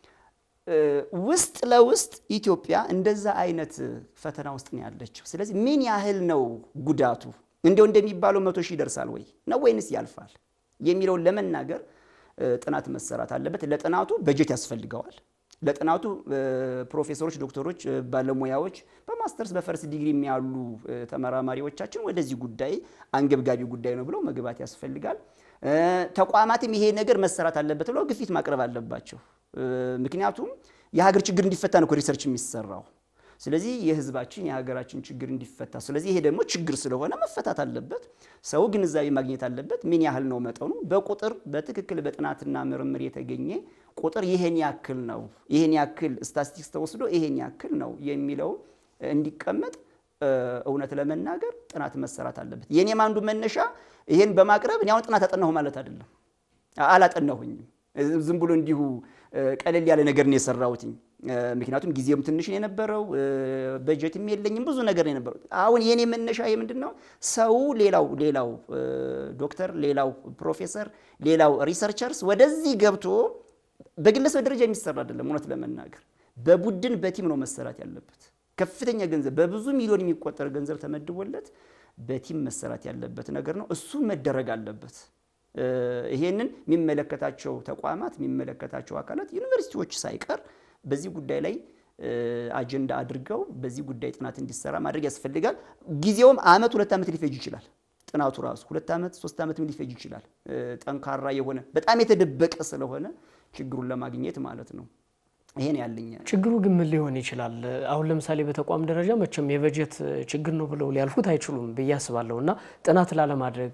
ውስጥ ለውስጥ ኢትዮጵያ እንደዛ አይነት ፈተና ውስጥ ነው ያለችው ስለዚህ ምን ያህል ነው ጉዳቱ እንደው እንደሚባለው መቶ ሺህ ይደርሳል ወይ ነው ወይንስ ያልፋል የሚለው ለመናገር ጥናት መሰራት አለበት ለጥናቱ በጀት ያስፈልገዋል ለጥናቱ ፕሮፌሰሮች ዶክተሮች ባለሙያዎች በማስተርስ በፈርስ ዲግሪ የሚያሉ ተመራማሪዎቻችን ወደዚህ ጉዳይ አንገብጋቢ ጉዳይ ነው ብለው መግባት ያስፈልጋል ተቋማትም ይሄ ነገር መሰራት አለበት ብለው ግፊት ማቅረብ አለባቸው ምክንያቱም የሀገር ችግር እንዲፈታ ነው ሪሰርች የሚሰራው ስለዚህ የህዝባችን የሀገራችን ችግር እንዲፈታ ስለዚህ ይሄ ደግሞ ችግር ስለሆነ መፈታት አለበት ሰው ግንዛቤ ማግኘት አለበት ምን ያህል ነው መጠኑ በቁጥር በትክክል በጥናትና ምርምር የተገኘ ቁጥር ይሄን ያክል ነው ይሄን ያክል ስታቲስቲክስ ተወስዶ ይሄን ያክል ነው የሚለው እንዲቀመጥ እውነት ለመናገር ጥናት መሰራት አለበት የኔም አንዱ መነሻ ይሄን በማቅረብ እኔ አሁን ጥናት አጠናሁ ማለት አይደለም አላጠናሁኝም ዝም ብሎ እንዲሁ ቀለል ያለ ነገር ነው የሰራሁት ምክንያቱም ጊዜውም ትንሽ ነው የነበረው በጀትም የለኝም ብዙ ነገር ነው የነበረው አሁን የኔ መነሻ የምንድነው ሰው ሌላው ሌላው ዶክተር ሌላው ፕሮፌሰር ሌላው ሪሰርቸርስ ወደዚህ ገብቶ በግለሰብ ደረጃ የሚሰራ አይደለም እውነት ለመናገር በቡድን በቲም ነው መሰራት ያለበት ከፍተኛ ገንዘብ በብዙ ሚሊዮን የሚቆጠር ገንዘብ ተመድቦለት በቲም መሰራት ያለበት ነገር ነው እሱ መደረግ አለበት ይሄንን የሚመለከታቸው ተቋማት የሚመለከታቸው አካላት ዩኒቨርሲቲዎች ሳይቀር በዚህ ጉዳይ ላይ አጀንዳ አድርገው በዚህ ጉዳይ ጥናት እንዲሰራ ማድረግ ያስፈልጋል ጊዜውም አመት ሁለት አመት ሊፈጅ ይችላል ጥናቱ ራሱ ሁለት አመት ሶስት አመት ሊፈጅ ይችላል ጠንካራ የሆነ በጣም የተደበቀ ስለሆነ ችግሩን ለማግኘት ማለት ነው ይሄን ያለኝ ችግሩ ግን ምን ሊሆን ይችላል አሁን ለምሳሌ በተቋም ደረጃ መቼም የበጀት ችግር ነው ብለው ሊያልፉት አይችሉም በያስባለውና ጥናት ላለማድረግ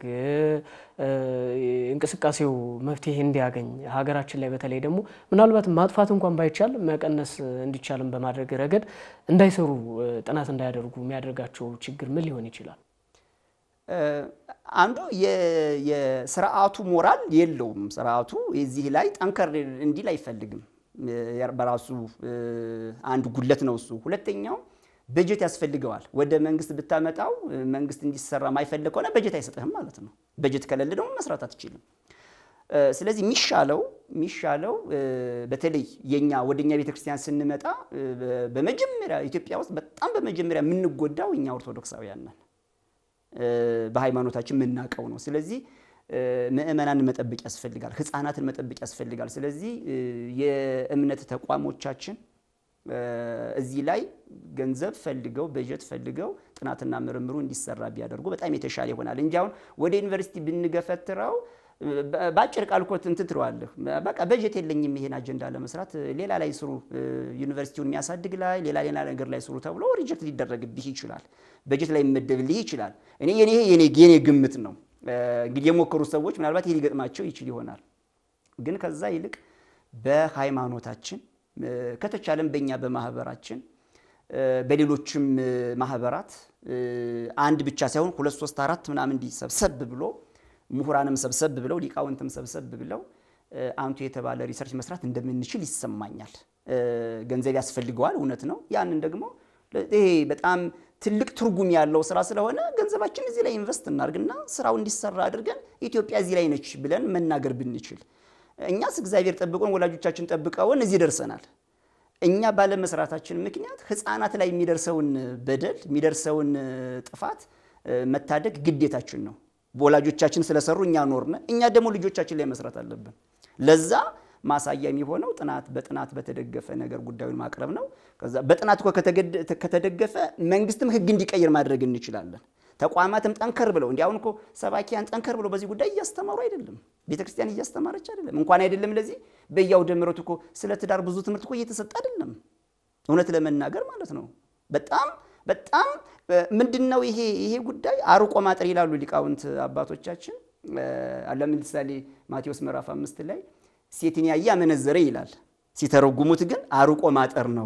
እንቅስቃሴው መፍትሄ እንዲያገኝ ሀገራችን ላይ በተለይ ደግሞ ምናልባት ማጥፋት እንኳን ባይቻል መቀነስ እንዲቻልም በማድረግ ረገድ እንዳይሰሩ ጥናት እንዳያደርጉ የሚያደርጋቸው ችግር ምን ሊሆን ይችላል አንዱ የስርዓቱ ሞራል የለውም ስርዓቱ እዚህ ላይ ጠንከር እንዲል አይፈልግም በራሱ አንድ ጉድለት ነው እሱ ሁለተኛው በጀት ያስፈልገዋል ወደ መንግስት ብታመጣው መንግስት እንዲሰራ ማይፈልግ ከሆነ በጀት አይሰጥህም ማለት ነው በጀት ከሌለ ደግሞ መስራት አትችልም ስለዚህ ሚሻለው ሚሻለው በተለይ የኛ ወደኛ ቤተክርስቲያን ስንመጣ በመጀመሪያ ኢትዮጵያ ውስጥ በጣም በመጀመሪያ ምን ጎዳው እኛ ኦርቶዶክሳውያን ነን በሃይማኖታችን ምናቀው ነው ስለዚህ ምእመናን መጠበቅ ያስፈልጋል ህፃናትን መጠበቅ ያስፈልጋል ስለዚህ የእምነት ተቋሞቻችን እዚህ ላይ ገንዘብ ፈልገው በጀት ፈልገው ጥናትና ምርምሩ እንዲሰራ ቢያደርጉ በጣም የተሻለ ይሆናል እንጂ አሁን ወደ ዩኒቨርሲቲ ብንገፈትራው ባጭር ቃልኮት እንትን ትሯለህ በቃ በጀት የለኝም ይሄን አጀንዳ ለመስራት ሌላ ላይ ስሩ ዩኒቨርሲቲውን የሚያሳድግ ላይ ሌላ ሌላ ነገር ላይ ስሩ ተብሎ ሪጀክት ሊደረግብህ ይችላል በጀት ላይ መደብልህ ይችላል እኔ የኔ የኔ የኔ ግምት ነው እንግዲህ የሞከሩ ሰዎች ምናልባት ይሄ ሊገጥማቸው ይችል ይሆናል ግን ከዛ ይልቅ በሃይማኖታችን ከተቻለም በእኛ በማህበራችን በሌሎችም ማህበራት አንድ ብቻ ሳይሆን ሁለት ሶስት አራት ምናምን እንዲሰብሰብ ብሎ ምሁራንም ሰብሰብ ብለው ሊቃውንትም ሰብሰብ ብለው አንቱ የተባለ ሪሰርች መስራት እንደምንችል ይሰማኛል ገንዘብ ያስፈልገዋል እውነት ነው ያንን ደግሞ ይሄ በጣም ትልቅ ትርጉም ያለው ስራ ስለሆነ ገንዘባችን እዚህ ላይ ኢንቨስት እናርግና ስራው እንዲሰራ አድርገን ኢትዮጵያ እዚህ ላይ ነች ብለን መናገር ብንችል እኛስ እግዚአብሔር ጠብቆን ወላጆቻችን ጠብቀውን እዚህ ደርሰናል እኛ ባለ መስራታችን ምክንያት ህፃናት ላይ የሚደርሰውን በደል የሚደርሰውን ጥፋት መታደግ ግዴታችን ነው ወላጆቻችን ስለሰሩ እኛ ኖርነ እኛ ደግሞ ልጆቻችን ላይ መስራት አለብን ለዛ ማሳያ የሚሆነው ጥናት በጥናት በተደገፈ ነገር ጉዳዩን ማቅረብ ነው ከዛ በጥናት ከተደገፈ መንግስትም ህግ እንዲቀይር ማድረግ እንችላለን ተቋማትም ጠንከር ብለው እንዲያውም እኮ ሰባኪያን ጠንከር ብለው በዚህ ጉዳይ እያስተማሩ አይደለም ቤተክርስቲያን እያስተማረች አይደለም እንኳን አይደለም ለዚህ በያው ደምረቱ እኮ ስለ ትዳር ብዙ ትምህርት እኮ እየተሰጠ አይደለም እውነት ለመናገር ማለት ነው በጣም በጣም ምንድነው ይሄ ይሄ ጉዳይ አርቆ ማጠር ይላሉ ሊቃውንት አባቶቻችን ለምሳሌ ማቴዎስ ምዕራፍ አምስት ላይ ሴትን ያየ አመነዘረ ይላል ሲተረጉሙት ግን አርቆ ማጠር ነው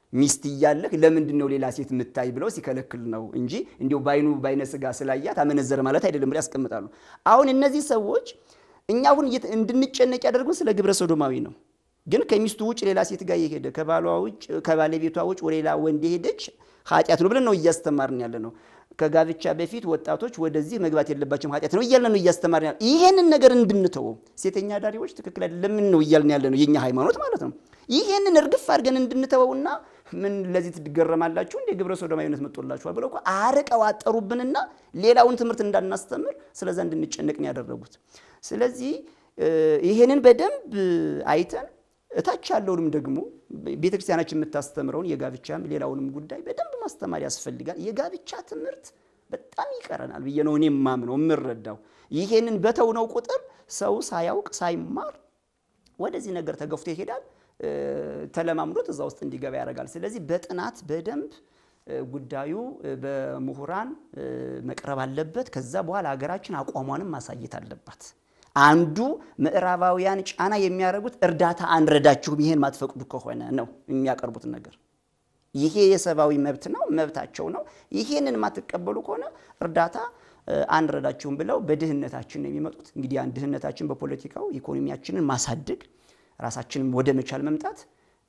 ሚስት እያለህ ለምንድነው ሌላ ሴት ምታይ ብለው ሲከለክል ነው እንጂ እንዲው ባይኑ ባይነ ስጋ ስላያት አመነዘረ ማለት አይደለም ብለው ያስቀምጣሉ። አሁን እነዚህ ሰዎች እኛ አሁን እንድንጨነቅ ያደርጉን ስለ ግብረ ሶዶማዊ ነው። ግን ከሚስቱ ውጭ ሌላ ሴት ጋር የሄደ ከባሏ ውጭ ከባለቤቷ ውጭ ወሌላ ወንድ ሄደች ኃጢአት ነው ብለን ነው እያስተማርን ያለ ነው። ከጋብቻ በፊት ወጣቶች ወደዚህ መግባት የለባቸውም ኃጢአት ነው እያልን ነው እያስተማርን ያለ። ይሄንን ነገር እንድንተው ሴተኛ ዳሪዎች ትክክል አይደለም ነው እያልን ያለ ነው የኛ ሃይማኖት ማለት ነው። ይሄንን እርግፍ አድርገን እንድንተውና ምን ለዚህ ትገረማላችሁ እንደ ግብረ ሶዶማዊነት መጥቶላችኋል ብለው እኮ አርቀው አጠሩብንና ሌላውን ትምህርት እንዳናስተምር ስለዛ እንድንጨነቅ ነው ያደረጉት። ስለዚህ ይሄንን በደንብ አይተን እታች ያለውንም ደግሞ ቤተክርስቲያናችን የምታስተምረውን የጋብቻም ሌላውንም ጉዳይ በደንብ ማስተማር ያስፈልጋል። የጋብቻ ትምህርት በጣም ይቀረናል ብዬ ነው እኔ ማምነው የምረዳው። ይሄንን በተውነው ቁጥር ሰው ሳያውቅ ሳይማር ወደዚህ ነገር ተገፍቶ ይሄዳል። ተለማምዶት እዛ ውስጥ እንዲገባ ያደርጋል። ስለዚህ በጥናት በደንብ ጉዳዩ በምሁራን መቅረብ አለበት። ከዛ በኋላ ሀገራችን አቋሟንም ማሳየት አለባት። አንዱ ምዕራባውያን ጫና የሚያደርጉት እርዳታ አንረዳችሁም ይሄን ማትፈቅዱ ከሆነ ነው የሚያቀርቡት ነገር። ይሄ የሰባዊ መብት ነው፣ መብታቸው ነው። ይሄንን ማትቀበሉ ከሆነ እርዳታ አንረዳችሁም ብለው በድህነታችን ነው የሚመጡት። እንግዲህ ያን ድህነታችን በፖለቲካው ኢኮኖሚያችንን ማሳደግ ራሳችንን ወደ መቻል መምጣት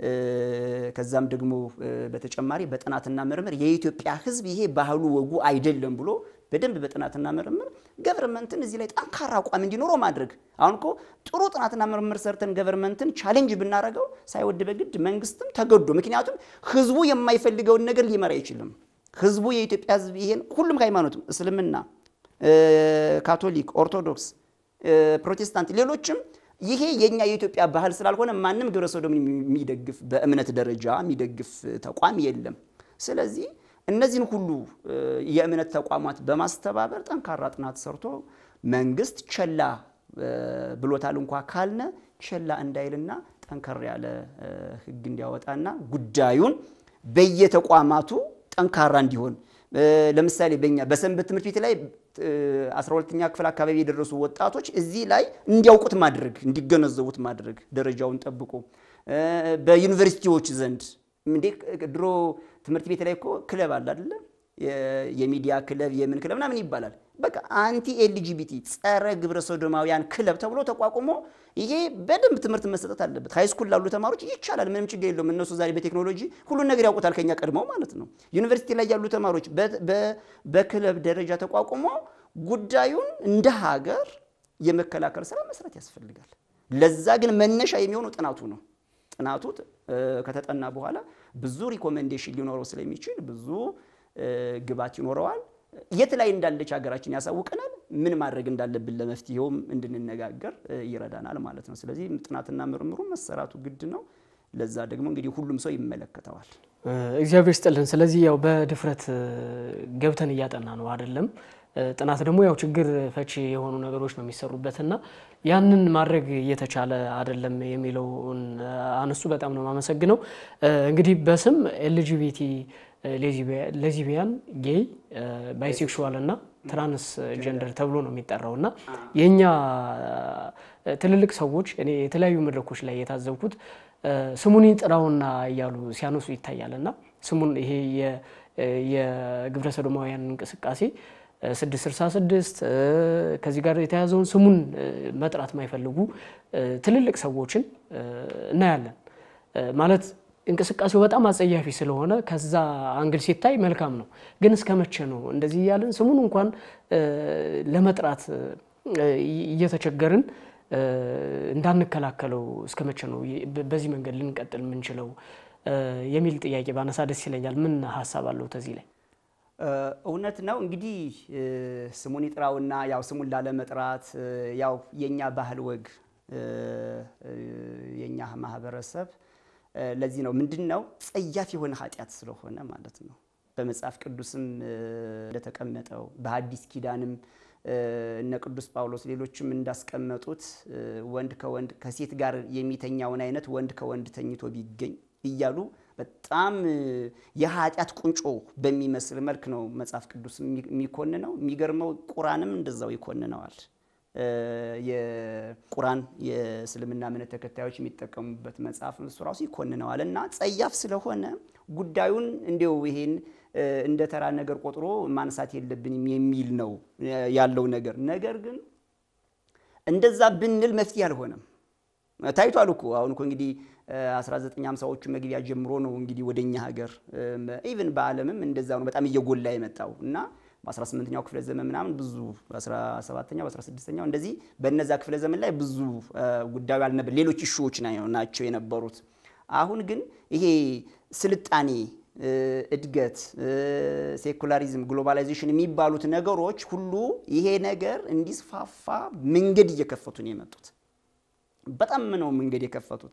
ከዛም ደግሞ በተጨማሪ በጥናትና ምርምር የኢትዮጵያ ሕዝብ ይሄ ባህሉ ወጉ አይደለም ብሎ በደንብ በጥናትና ምርምር ገቨርንመንትን እዚህ ላይ ጠንካራ አቋም እንዲኖረው ማድረግ። አሁን እኮ ጥሩ ጥናትና ምርምር ሰርተን ገቨርንመንትን ቻሌንጅ ብናረጋው ሳይወድ በግድ መንግስትም ተገዶ፣ ምክንያቱም ሕዝቡ የማይፈልገውን ነገር ሊመራ አይችልም። ሕዝቡ የኢትዮጵያ ሕዝብ ይሄን ሁሉም ሃይማኖትም እስልምና፣ ካቶሊክ፣ ኦርቶዶክስ፣ ፕሮቴስታንት ሌሎችም ይሄ የኛ የኢትዮጵያ ባህል ስላልሆነ ማንም ግብረ ሰዶምን የሚደግፍ በእምነት ደረጃ የሚደግፍ ተቋም የለም። ስለዚህ እነዚህን ሁሉ የእምነት ተቋማት በማስተባበር ጠንካራ ጥናት ሰርቶ መንግስት ቸላ ብሎታል እንኳን ካልነ ቸላ እንዳይልና ጠንከር ያለ ህግ እንዲያወጣና ጉዳዩን በየተቋማቱ ጠንካራ እንዲሆን ለምሳሌ በእኛ በሰንበት ትምህርት ቤት ላይ አስራ ሁለተኛ ክፍል አካባቢ የደረሱ ወጣቶች እዚህ ላይ እንዲያውቁት ማድረግ እንዲገነዘቡት ማድረግ ደረጃውን ጠብቆ በዩኒቨርሲቲዎች ዘንድ እንዴ ድሮ ትምህርት ቤት ላይ እኮ ክለብ አለ አይደል? የሚዲያ ክለብ የምን ክለብ ምናምን ይባላል። በቃ አንቲ ኤልጂቢቲ ጸረ ግብረ ሶዶማውያን ክለብ ተብሎ ተቋቁሞ ይሄ በደንብ ትምህርት መሰጠት አለበት። ሃይ ስኩል ላሉ ተማሪዎች ይቻላል፣ ምንም ችግር የለውም። እነሱ ዛሬ በቴክኖሎጂ ሁሉ ነገር ያውቁታል ከኛ ቀድመው ማለት ነው። ዩኒቨርሲቲ ላይ ያሉ ተማሪዎች በክለብ ደረጃ ተቋቁሞ ጉዳዩን እንደ ሀገር የመከላከል ስራ መስራት ያስፈልጋል። ለዛ ግን መነሻ የሚሆነው ጥናቱ ነው። ጥናቱ ከተጠና በኋላ ብዙ ሪኮሜንዴሽን ሊኖረው ስለሚችል ብዙ ግባት ይኖረዋል። የት ላይ እንዳለች ሀገራችን ያሳውቀናል። ምን ማድረግ እንዳለብን ለመፍትሄውም እንድንነጋገር ይረዳናል ማለት ነው። ስለዚህ ጥናትና ምርምሩ መሰራቱ ግድ ነው። ለዛ ደግሞ እንግዲህ ሁሉም ሰው ይመለከተዋል። እግዚአብሔር ይስጥልን። ስለዚህ ያው በድፍረት ገብተን እያጠና ነው አይደለም። ጥናት ደግሞ ያው ችግር ፈቺ የሆኑ ነገሮች ነው የሚሰሩበትና ያንን ማድረግ እየተቻለ አይደለም የሚለውን አነሱ። በጣም ነው ማመሰግነው። እንግዲህ በስም ኤልጂቢቲ ሌዝቢያን፣ ጌይ፣ ባይሴክሹዋል እና ትራንስ ጀንደር ተብሎ ነው የሚጠራውና የኛ ትልልቅ ሰዎች እኔ የተለያዩ መድረኮች ላይ የታዘብኩት ስሙን ጥራውና እያሉ ሲያነሱ ይታያልና ስሙን ይሄ የግብረ ሰዶማውያን እንቅስቃሴ ስድስት ስልሳ ስድስት ከዚህ ጋር የተያዘውን ስሙን መጥራት ማይፈልጉ ትልልቅ ሰዎችን እናያለን። ማለት እንቅስቃሴው በጣም አጸያፊ ስለሆነ ከዛ አንግል ሲታይ መልካም ነው። ግን እስከመቼ ነው እንደዚህ ያለን ስሙን እንኳን ለመጥራት እየተቸገርን እንዳንከላከለው እስከመቼ ነው በዚህ መንገድ ልንቀጥል ምንችለው የሚል ጥያቄ ባነሳ ደስ ይለኛል። ምን ሐሳብ አለው ተዚህ ላይ? እውነት ነው እንግዲህ ስሙን ይጥራውና ያው ስሙን ላለመጥራት ያው የኛ ባህል ወግ የኛ ማህበረሰብ ለዚህ ነው ምንድነው ጸያፍ የሆነ ኃጢያት ስለሆነ ማለት ነው። በመጽሐፍ ቅዱስም እንደተቀመጠው በሐዲስ ኪዳንም እነ ቅዱስ ጳውሎስ ሌሎችም እንዳስቀመጡት ወንድ ከወንድ ከሴት ጋር የሚተኛውን አይነት ወንድ ከወንድ ተኝቶ ቢገኝ እያሉ በጣም የኃጢያት ቁንጮ በሚመስል መልክ ነው መጽሐፍ ቅዱስ የሚኮንነው። የሚገርመው ቁርአንም እንደዛው ይኮንነዋል። የቁርአን የእስልምና እምነት ተከታዮች የሚጠቀሙበት መጽሐፍ እሱ ራሱ ይኮንነዋልና ጸያፍ ስለሆነ ጉዳዩን እንዲው ይሄን እንደ ተራ ነገር ቆጥሮ ማንሳት የለብንም የሚል ነው ያለው ነገር ነገር ግን እንደዛ ብንል መፍትሄ አልሆነም ታይቷል እኮ አሁን እኮ እንግዲህ አስራ ዘጠኝ ሃምሳዎቹ መግቢያ ጀምሮ ነው እንግዲህ ወደኛ ሀገር ኢቭን በአለምም እንደዛ ነው በጣም እየጎላ የመጣው እና በ18ኛው ክፍለ ዘመን ምናምን ብዙ በ17ኛው በ16ኛው እንደዚህ በእነዛ ክፍለ ዘመን ላይ ብዙ ጉዳዩ አልነበር ሌሎች ኢሹዎች ናቸው የነበሩት አሁን ግን ይሄ ስልጣኔ እድገት ሴኩላሪዝም ግሎባላይዜሽን የሚባሉት ነገሮች ሁሉ ይሄ ነገር እንዲስፋፋ መንገድ እየከፈቱ ነው የመጡት በጣም ነው መንገድ የከፈቱት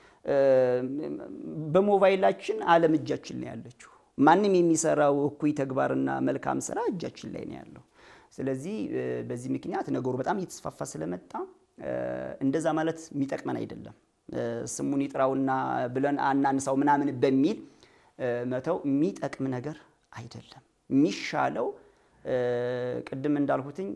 በሞባይላችን ዓለም እጃችን ላይ ያለችው ማንንም የሚሰራው እኩይ ተግባርና መልካም ስራ እጃችን ላይ ነው ያለው ስለዚህ በዚህ ምክንያት ነገሩ በጣም እየተስፋፋ ስለመጣ እንደዛ ማለት የሚጠቅመን አይደለም ስሙን ይጥራውና ብለን አናንሳው ምናምን በሚል መተው የሚጠቅም ነገር አይደለም የሚሻለው ቅድም እንዳልኩትኝ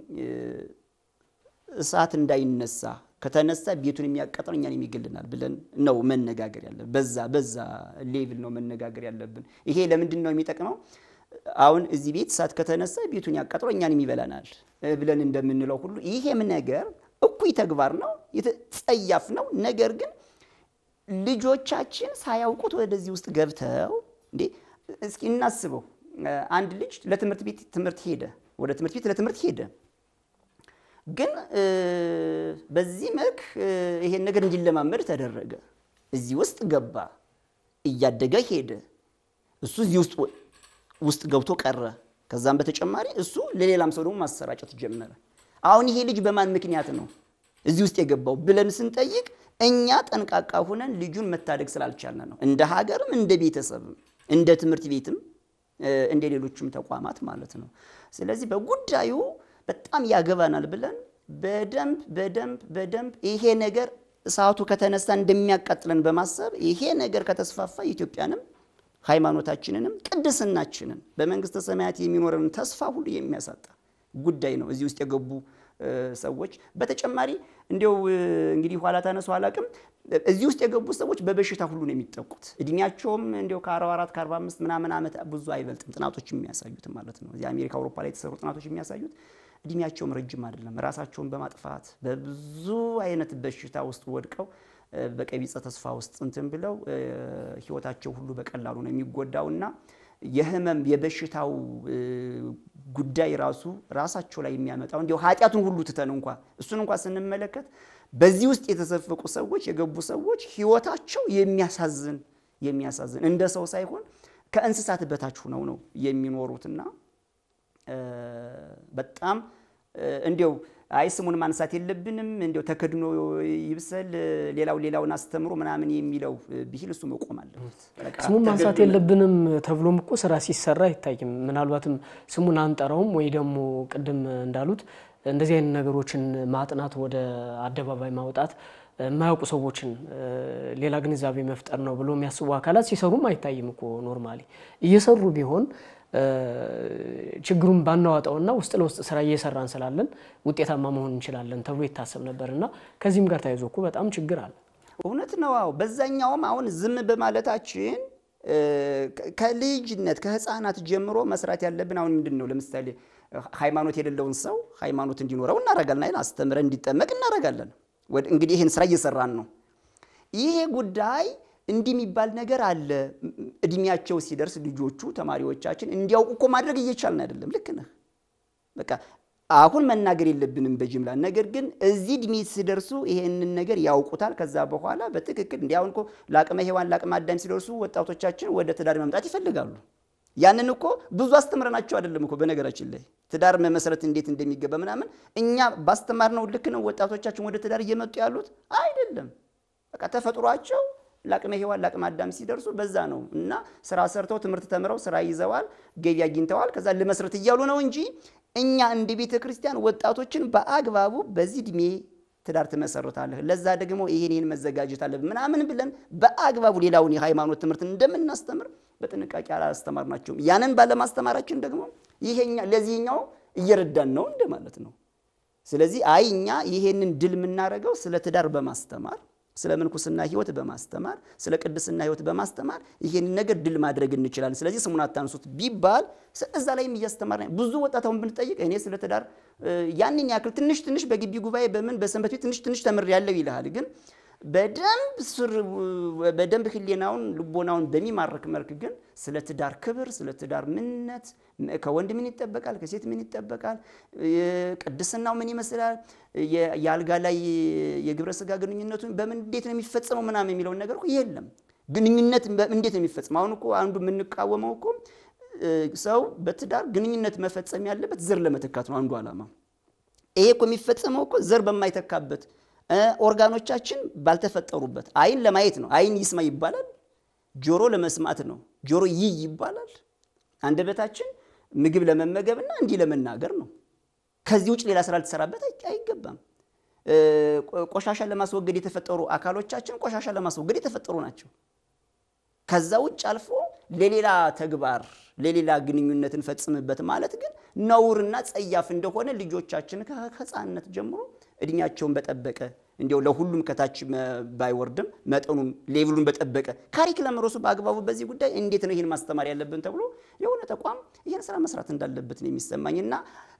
እሳት እንዳይነሳ ከተነሳ ቤቱን የሚያቀጥል እኛን የሚገልናል ብለን ነው መነጋገር ያለብን በዛ በዛ ሌቭል ነው መነጋገር ያለብን ይሄ ለምንድን ነው የሚጠቅመው አሁን እዚህ ቤት እሳት ከተነሳ ቤቱን ያቀጥል እኛን የሚበላናል ብለን እንደምንለው ሁሉ ይሄም ነገር እኩይ ተግባር ነው የተጸያፍ ነው ነገር ግን ልጆቻችን ሳያውቁት ወደዚህ ውስጥ ገብተው እንዴ እስኪ እናስበው አንድ ልጅ ለትምህርት ቤት ትምህርት ሄደ ወደ ትምህርት ቤት ለትምህርት ሄደ ግን በዚህ መልክ ይሄን ነገር እንዲለማመድ ተደረገ እዚህ ውስጥ ገባ እያደገ ሄደ እሱ እዚህ ውስጥ ውስጥ ገብቶ ቀረ ከዛም በተጨማሪ እሱ ለሌላም ሰው ደግሞ ማሰራጨት ጀመረ አሁን ይሄ ልጅ በማን ምክንያት ነው እዚህ ውስጥ የገባው ብለን ስንጠይቅ እኛ ጠንቃቃ ሆነን ልጁን መታደግ ስላልቻልን ነው እንደ ሀገርም እንደ ቤተሰብም እንደ ትምህርት ቤትም እንደ ሌሎችም ተቋማት ማለት ነው ስለዚህ በጉዳዩ በጣም ያገባናል ብለን በደንብ በደንብ በደንብ ይሄ ነገር እሳቱ ከተነሳ እንደሚያቃጥለን በማሰብ ይሄ ነገር ከተስፋፋ ኢትዮጵያንም ሃይማኖታችንንም ቅድስናችንን በመንግስተ ሰማያት የሚኖረን ተስፋ ሁሉ የሚያሳጣ ጉዳይ ነው እዚህ ውስጥ የገቡ ሰዎች በተጨማሪ እንዲው እንግዲህ ኋላ ተነሱ አላቅም እዚህ ውስጥ የገቡ ሰዎች በበሽታ ሁሉ ነው የሚጠቁት እድሜያቸውም እንዲው ከ44 ከ45 ምናምን አመት ብዙ አይበልጥም ጥናቶች የሚያሳዩት ማለት ነው የአሜሪካ አውሮፓ ላይ የተሰሩ ጥናቶች የሚያሳዩት እድሜያቸውም ረጅም አይደለም ራሳቸውን በማጥፋት በብዙ አይነት በሽታ ውስጥ ወድቀው በቀቢጸ ተስፋ ውስጥ እንትን ብለው ህይወታቸው ሁሉ በቀላሉ ነው የሚጎዳውና የህመም የበሽታው ጉዳይ ራሱ ራሳቸው ላይ የሚያመጣው እንዲው ኃጢያቱን ሁሉ ተተን እንኳን እሱን እንኳን ስንመለከት በዚህ ውስጥ የተሰፈቁ ሰዎች የገቡ ሰዎች ህይወታቸው የሚያሳዝን የሚያሳዝን እንደ ሰው ሳይሆን ከእንስሳት በታች ሆነው ነው የሚኖሩትና በጣም እንዲው አይ ስሙን ማንሳት የለብንም እንዲው ተከድኖ ይብሰል ሌላው ሌላውን አስተምሮ ምናምን የሚለው ቢሂል እሱ መቆም አለበት ስሙን ማንሳት የለብንም ተብሎም እኮ ስራ ሲሰራ አይታይም ምናልባትም ስሙን አንጠራውም ወይ ደግሞ ቅድም እንዳሉት እንደዚህ አይነት ነገሮችን ማጥናት ወደ አደባባይ ማውጣት የማያውቁ ሰዎችን ሌላ ግንዛቤ መፍጠር ነው ብሎ የሚያስቡ አካላት ሲሰሩም አይታይም እኮ ኖርማሊ እየሰሩ ቢሆን ችግሩን ባናዋጣውና ውስጥ ለውስጥ ስራ እየሰራን ስላለን ውጤታማ መሆን እንችላለን ተብሎ ይታሰብ ነበርና ከዚህም ጋር ታይዞ እኮ በጣም ችግር አለ እውነት ነው አው በዛኛውም አሁን ዝም በማለታችን ከልጅነት ከህፃናት ጀምሮ መስራት ያለብን አሁን ምንድነው ለምሳሌ ሃይማኖት የሌለውን ሰው ሃይማኖት እንዲኖረው እናረጋለን አይደል አስተምረን እንዲጠመቅ እናረጋለን እንግዲህ ይሄን ስራ እየሰራን ነው ይሄ ጉዳይ እንዲህ የሚባል ነገር አለ እድሜያቸው ሲደርስ ልጆቹ ተማሪዎቻችን እንዲያውቁ እኮ ማድረግ እየቻልን አይደለም ልክ ነህ በቃ አሁን መናገር የለብንም በጅምላ ነገር ግን እዚህ እድሜ ሲደርሱ ይሄንን ነገር ያውቁታል ከዛ በኋላ በትክክል እንዲያውን እኮ ላቅመ ሔዋን ላቅመ አዳም ሲደርሱ ወጣቶቻችን ወደ ትዳር መምጣት ይፈልጋሉ ያንን እኮ ብዙ አስተምረናቸው አይደለም እኮ በነገራችን ላይ ትዳር መመስረት እንዴት እንደሚገባ ምናምን እኛ ባስተማርነው ልክ ነው ወጣቶቻችን ወደ ትዳር እየመጡ ያሉት አይደለም በቃ ተፈጥሯቸው ላቅመ ሔዋን ላቅመ አዳም ሲደርሱ በዛ ነው እና ስራ ሰርተው ትምህርት ተምረው ስራ ይዘዋል ገቢ አግኝተዋል ከዛ ለመስረት ይያሉ ነው እንጂ እኛ እንደ ቤተክርስቲያን ወጣቶችን በአግባቡ በዚህ እድሜ ትዳር ተመሰረታለህ ለዛ ደግሞ ይሄን ይሄን መዘጋጀት አለብን ምናምን ብለን በአግባቡ ሌላውን የሃይማኖት ትምህርት እንደምናስተምር በጥንቃቄ ስለዚህ አይ እኛ ይሄንን ድል የምናደርገው ስለ ትዳር በማስተማር ስለ ምንኩስና ህይወት በማስተማር ስለ ቅድስና ህይወት በማስተማር ይሄንን ነገር ድል ማድረግ እንችላለን ስለዚህ ስሙን አታንሱት ቢባል እዛ ላይም እያስተማርን ብዙ ወጣታውን ብንጠይቅ እኔ ስለ ትዳር ያንን ያክል ትንሽ ትንሽ በግቢ ጉባኤ በምን በሰንበት ቤት ትንሽ ትንሽ ተምሬያለሁ ይልሃል ግን በደንብ ስር በደንብ ህሊናውን ልቦናውን በሚማርክ መልክ ግን ስለ ትዳር ክብር ስለ ትዳር ምንነት ከወንድ ምን ይጠበቃል ከሴት ምን ይጠበቃል ቅድስናው ምን ይመስላል ያልጋ ላይ የግብረ ስጋ ግንኙነቱን በምን እንዴት ነው የሚፈጸመው ምናምን የሚለው ነገር እኮ የለም ግንኙነት እንዴት ነው የሚፈጸመው አሁን እኮ አንዱ ምንቃወመው እኮ ሰው በትዳር ግንኙነት መፈጸም ያለበት ዘር ለመተካት ነው አንዱ ዓላማ ይሄ እኮ የሚፈጸመው እኮ ዘር በማይተካበት ኦርጋኖቻችን ባልተፈጠሩበት አይን ለማየት ነው አይን ይስማ ይባላል ጆሮ ለመስማት ነው ጆሮ ይይ ይባላል አንደበታችን ምግብ ለመመገብና እንዲ ለመናገር ነው ከዚህ ውጭ ሌላ ስራ ልትሰራበት አይገባም ቆሻሻ ለማስወገድ የተፈጠሩ አካሎቻችን ቆሻሻ ለማስወገድ የተፈጠሩ ናቸው ከዛ ውጭ አልፎ ለሌላ ተግባር ለሌላ ግንኙነትን ፈጽምበት ማለት ግን ነውርና ጸያፍ እንደሆነ ልጆቻችን ከህፃንነት ጀምሮ እድኛቸውን በጠበቀ እንዲው ለሁሉም ከታች ባይወርድም መጠኑን ሌቭሉን በጠበቀ ካሪኩለም ሮሱ በአግባቡ በዚህ ጉዳይ እንዴት ነው ይሄን ማስተማር ያለብን ተብሎ የሆነ ተቋም ይሄን ስራ መስራት እንዳለበት ነው የሚሰማኝና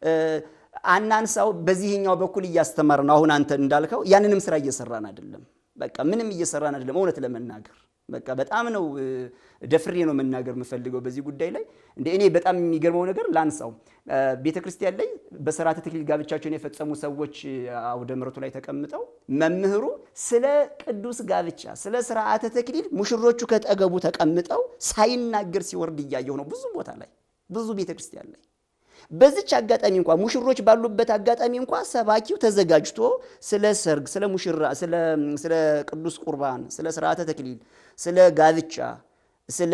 አናንሳው በዚህኛው በኩል እያስተማር ነው አሁን አንተ እንዳልከው ያንንም ስራ እየሰራን አይደለም በቃ ምንም እየሰራን አይደለም እውነት ለመናገር በቃ በጣም ነው ደፍሬ ነው መናገር መፈልገው በዚህ ጉዳይ ላይ እንደ እኔ በጣም የሚገርመው ነገር ላንሳው ቤተክርስቲያን ላይ በሥርዓተ ተክሊል ጋብቻቸውን የፈጸሙ ሰዎች አውደ ምሕረቱ ላይ ተቀምጠው መምህሩ ስለ ቅዱስ ጋብቻ ስለ ሥርዓተ ተክሊል ሙሽሮቹ ከጠገቡ ተቀምጠው ሳይናገር ሲወርድ ያየው ነው ብዙ ቦታ ላይ ብዙ ቤተክርስቲያን ላይ በዚች አጋጣሚ እንኳን ሙሽሮች ባሉበት አጋጣሚ እንኳን ሰባኪው ተዘጋጅቶ ስለ ሰርግ ስለ ሙሽራ ስለ ስለ ቅዱስ ቁርባን ስለ ሥርዓተ ተክሊል ስለ ጋብቻ ስለ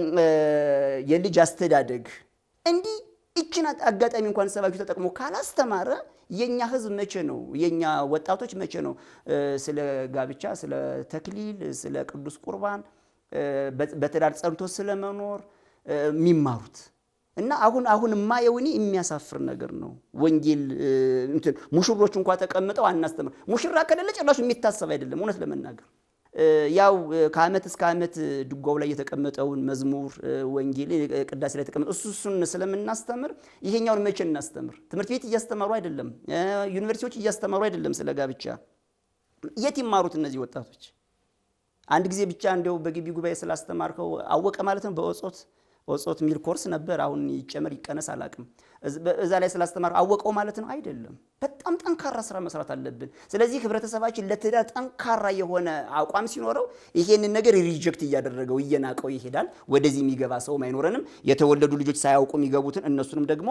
የልጅ አስተዳደግ እንዲ እቺና አጋጣሚ እንኳን ሰባኪው ተጠቅሞ ካላስተማረ የኛ ህዝብ መቼ ነው የኛ ወጣቶች መቼ ነው ስለ ጋብቻ ስለ ተክሊል ስለ ቅዱስ ቁርባን በትዳር ጸንቶ ስለ መኖር የሚማሩት እና አሁን አሁን ማየውኒ የሚያሳፍር ነገር ነው ወንጌል እንትን ሙሽሮች እንኳን ተቀምጠው አናስተምር ሙሽራ ከሌለ ጭራሽ የሚታሰብ አይደለም እውነት ለመናገር ያው ከአመት እስከ አመት ድጓው ላይ የተቀመጠውን መዝሙር ወንጌል ቅዳሴ ላይ ተቀመጠ እሱን ስለምናስተምር ይሄኛውን መቼ እናስተምር ትምህርት ቤት እያስተማሩ አይደለም ዩኒቨርሲቲዎች እያስተማሩ አይደለም ስለ ጋብቻ የት ይማሩት እነዚህ ወጣቶች አንድ ጊዜ ብቻ እንደው በግቢ ጉባኤ ስላስተማርከው አወቀ ማለት ነው በኦጾት ኦጾት ሚል ኮርስ ነበር አሁን ይጨመር ይቀነስ አላቅም እዛ ላይ ስላስተማር አወቀው ማለት ነው አይደለም በጣም ጠንካራ ስራ መስራት አለብን ስለዚህ ህብረተሰባችን ለትዳር ጠንካራ የሆነ አቋም ሲኖረው ይሄንን ነገር ሪጀክት ያደረገው እየናቀው ይሄዳል ወደዚህ የሚገባ ሰው ማይኖርንም የተወለዱ ልጆች ሳያውቁ የሚገቡትን እነሱንም ደግሞ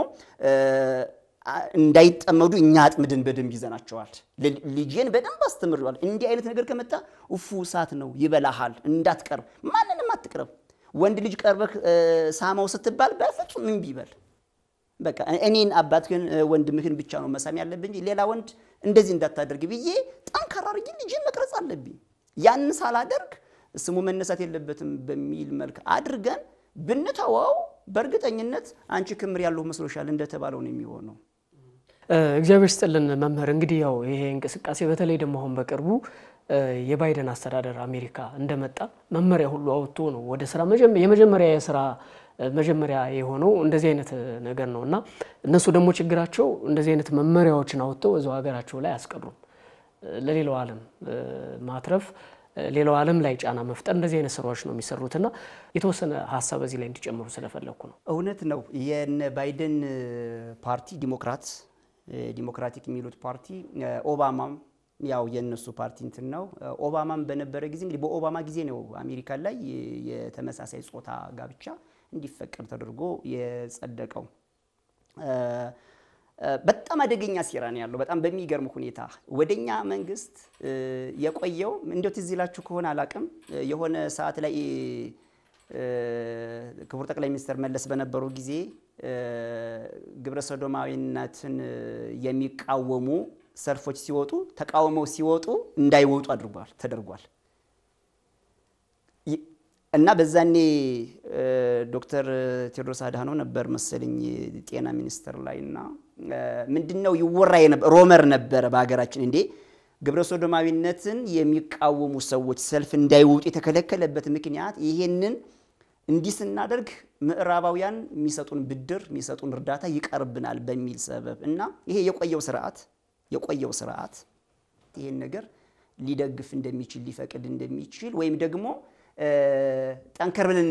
እንዳይጠመዱ እኛ አጥምድን በደም ይዘናቸዋል ልጅን በደም አስተምሯል እንዲህ አይነት ነገር ከመጣ ኡፉ ሳት ነው ይበላሃል እንዳትቀርብ ማንንም አትቀርብ ወንድ ልጅ ቀርበክ ሳማው ስትባል በፍጹም ምን ቢበል በቃ እኔን አባትክን ወንድምህን ብቻ ነው መሳም ያለብኝ ሌላ ወንድ እንደዚህ እንዳታደርግ ብዬ ጠንካራ አርጊ ልጅን መቅረጽ አለብኝ ያን ሳላደርግ ስሙ መነሳት የለበትም በሚል መልክ አድርገን ብንተዋው በርግጠኝነት አንቺ ክምር ያለው መስሎሻል እንደተባለው ነው የሚሆነው እግዚአብሔር ይስጥልን መምህር እንግዲህ ያው ይሄ እንቅስቃሴ በተለይ ደግሞ አሁን በቅርቡ የባይደን አስተዳደር አሜሪካ እንደመጣ መመሪያ ሁሉ አውጥቶ ነው ወደ ስራ የመጀመሪያ የሥራ መጀመሪያ የሆነው እንደዚህ አይነት ነገር ነውና እነሱ ደግሞ ችግራቸው እንደዚህ አይነት መመሪያዎችን አውጥተው እዛው ሀገራቸው ላይ ያስቀሩም ለሌላው ዓለም ማትረፍ ሌላው ዓለም ላይ ጫና መፍጠር እንደዚህ አይነት ስራዎች ነው የሚሰሩትና የተወሰነ ሐሳብ እዚህ ላይ እንዲጨምሩ ስለፈለኩ ነው እውነት ነው የነ ባይደን ፓርቲ ዲሞክራት ዲሞክራቲክ የሚሉት ፓርቲ ኦባማም ያው የነሱ ፓርቲ እንትን ነው ኦባማም በነበረ ጊዜ እንግዲህ በኦባማ ጊዜ ነው አሜሪካ ላይ የተመሳሳይ ጾታ ጋብቻ እንዲፈቀድ ተደርጎ የጸደቀው በጣም አደገኛ ሴራ ነው ያለው በጣም በሚገርም ሁኔታ ወደኛ መንግስት የቆየው እንደው ትዝላችሁ ከሆነ አላቅም የሆነ ሰዓት ላይ ክቡር ጠቅላይ ሚኒስትር መለስ በነበሩ ጊዜ ግብረ ሰዶማዊነትን የሚቃወሙ ሰልፎች ሲወጡ ተቃውመው ሲወጡ እንዳይወጡ አድርጓል ተደርጓል እና በዛኔ ዶክተር ቴዎድሮስ አድሃኖም ነበር መሰለኝ ጤና ሚኒስትር ላይና ምንድነው ይወራ የነበር ሮመር ነበር በአገራችን እንዴ ግብረ ሶዶማዊነትን የሚቃወሙ ሰዎች ሰልፍ እንዳይወጡ የተከለከለበት ምክንያት ይሄንን እንዲስናደርግ ምዕራባውያን የሚሰጡን ብድር የሚሰጡን እርዳታ ይቀርብናል በሚል ሰበብ እና ይሄ የቆየው ስርዓት የቆየው ስርዓት ይሄን ነገር ሊደግፍ እንደሚችል ሊፈቅድ እንደሚችል ወይም ደግሞ ጠንከር ብለን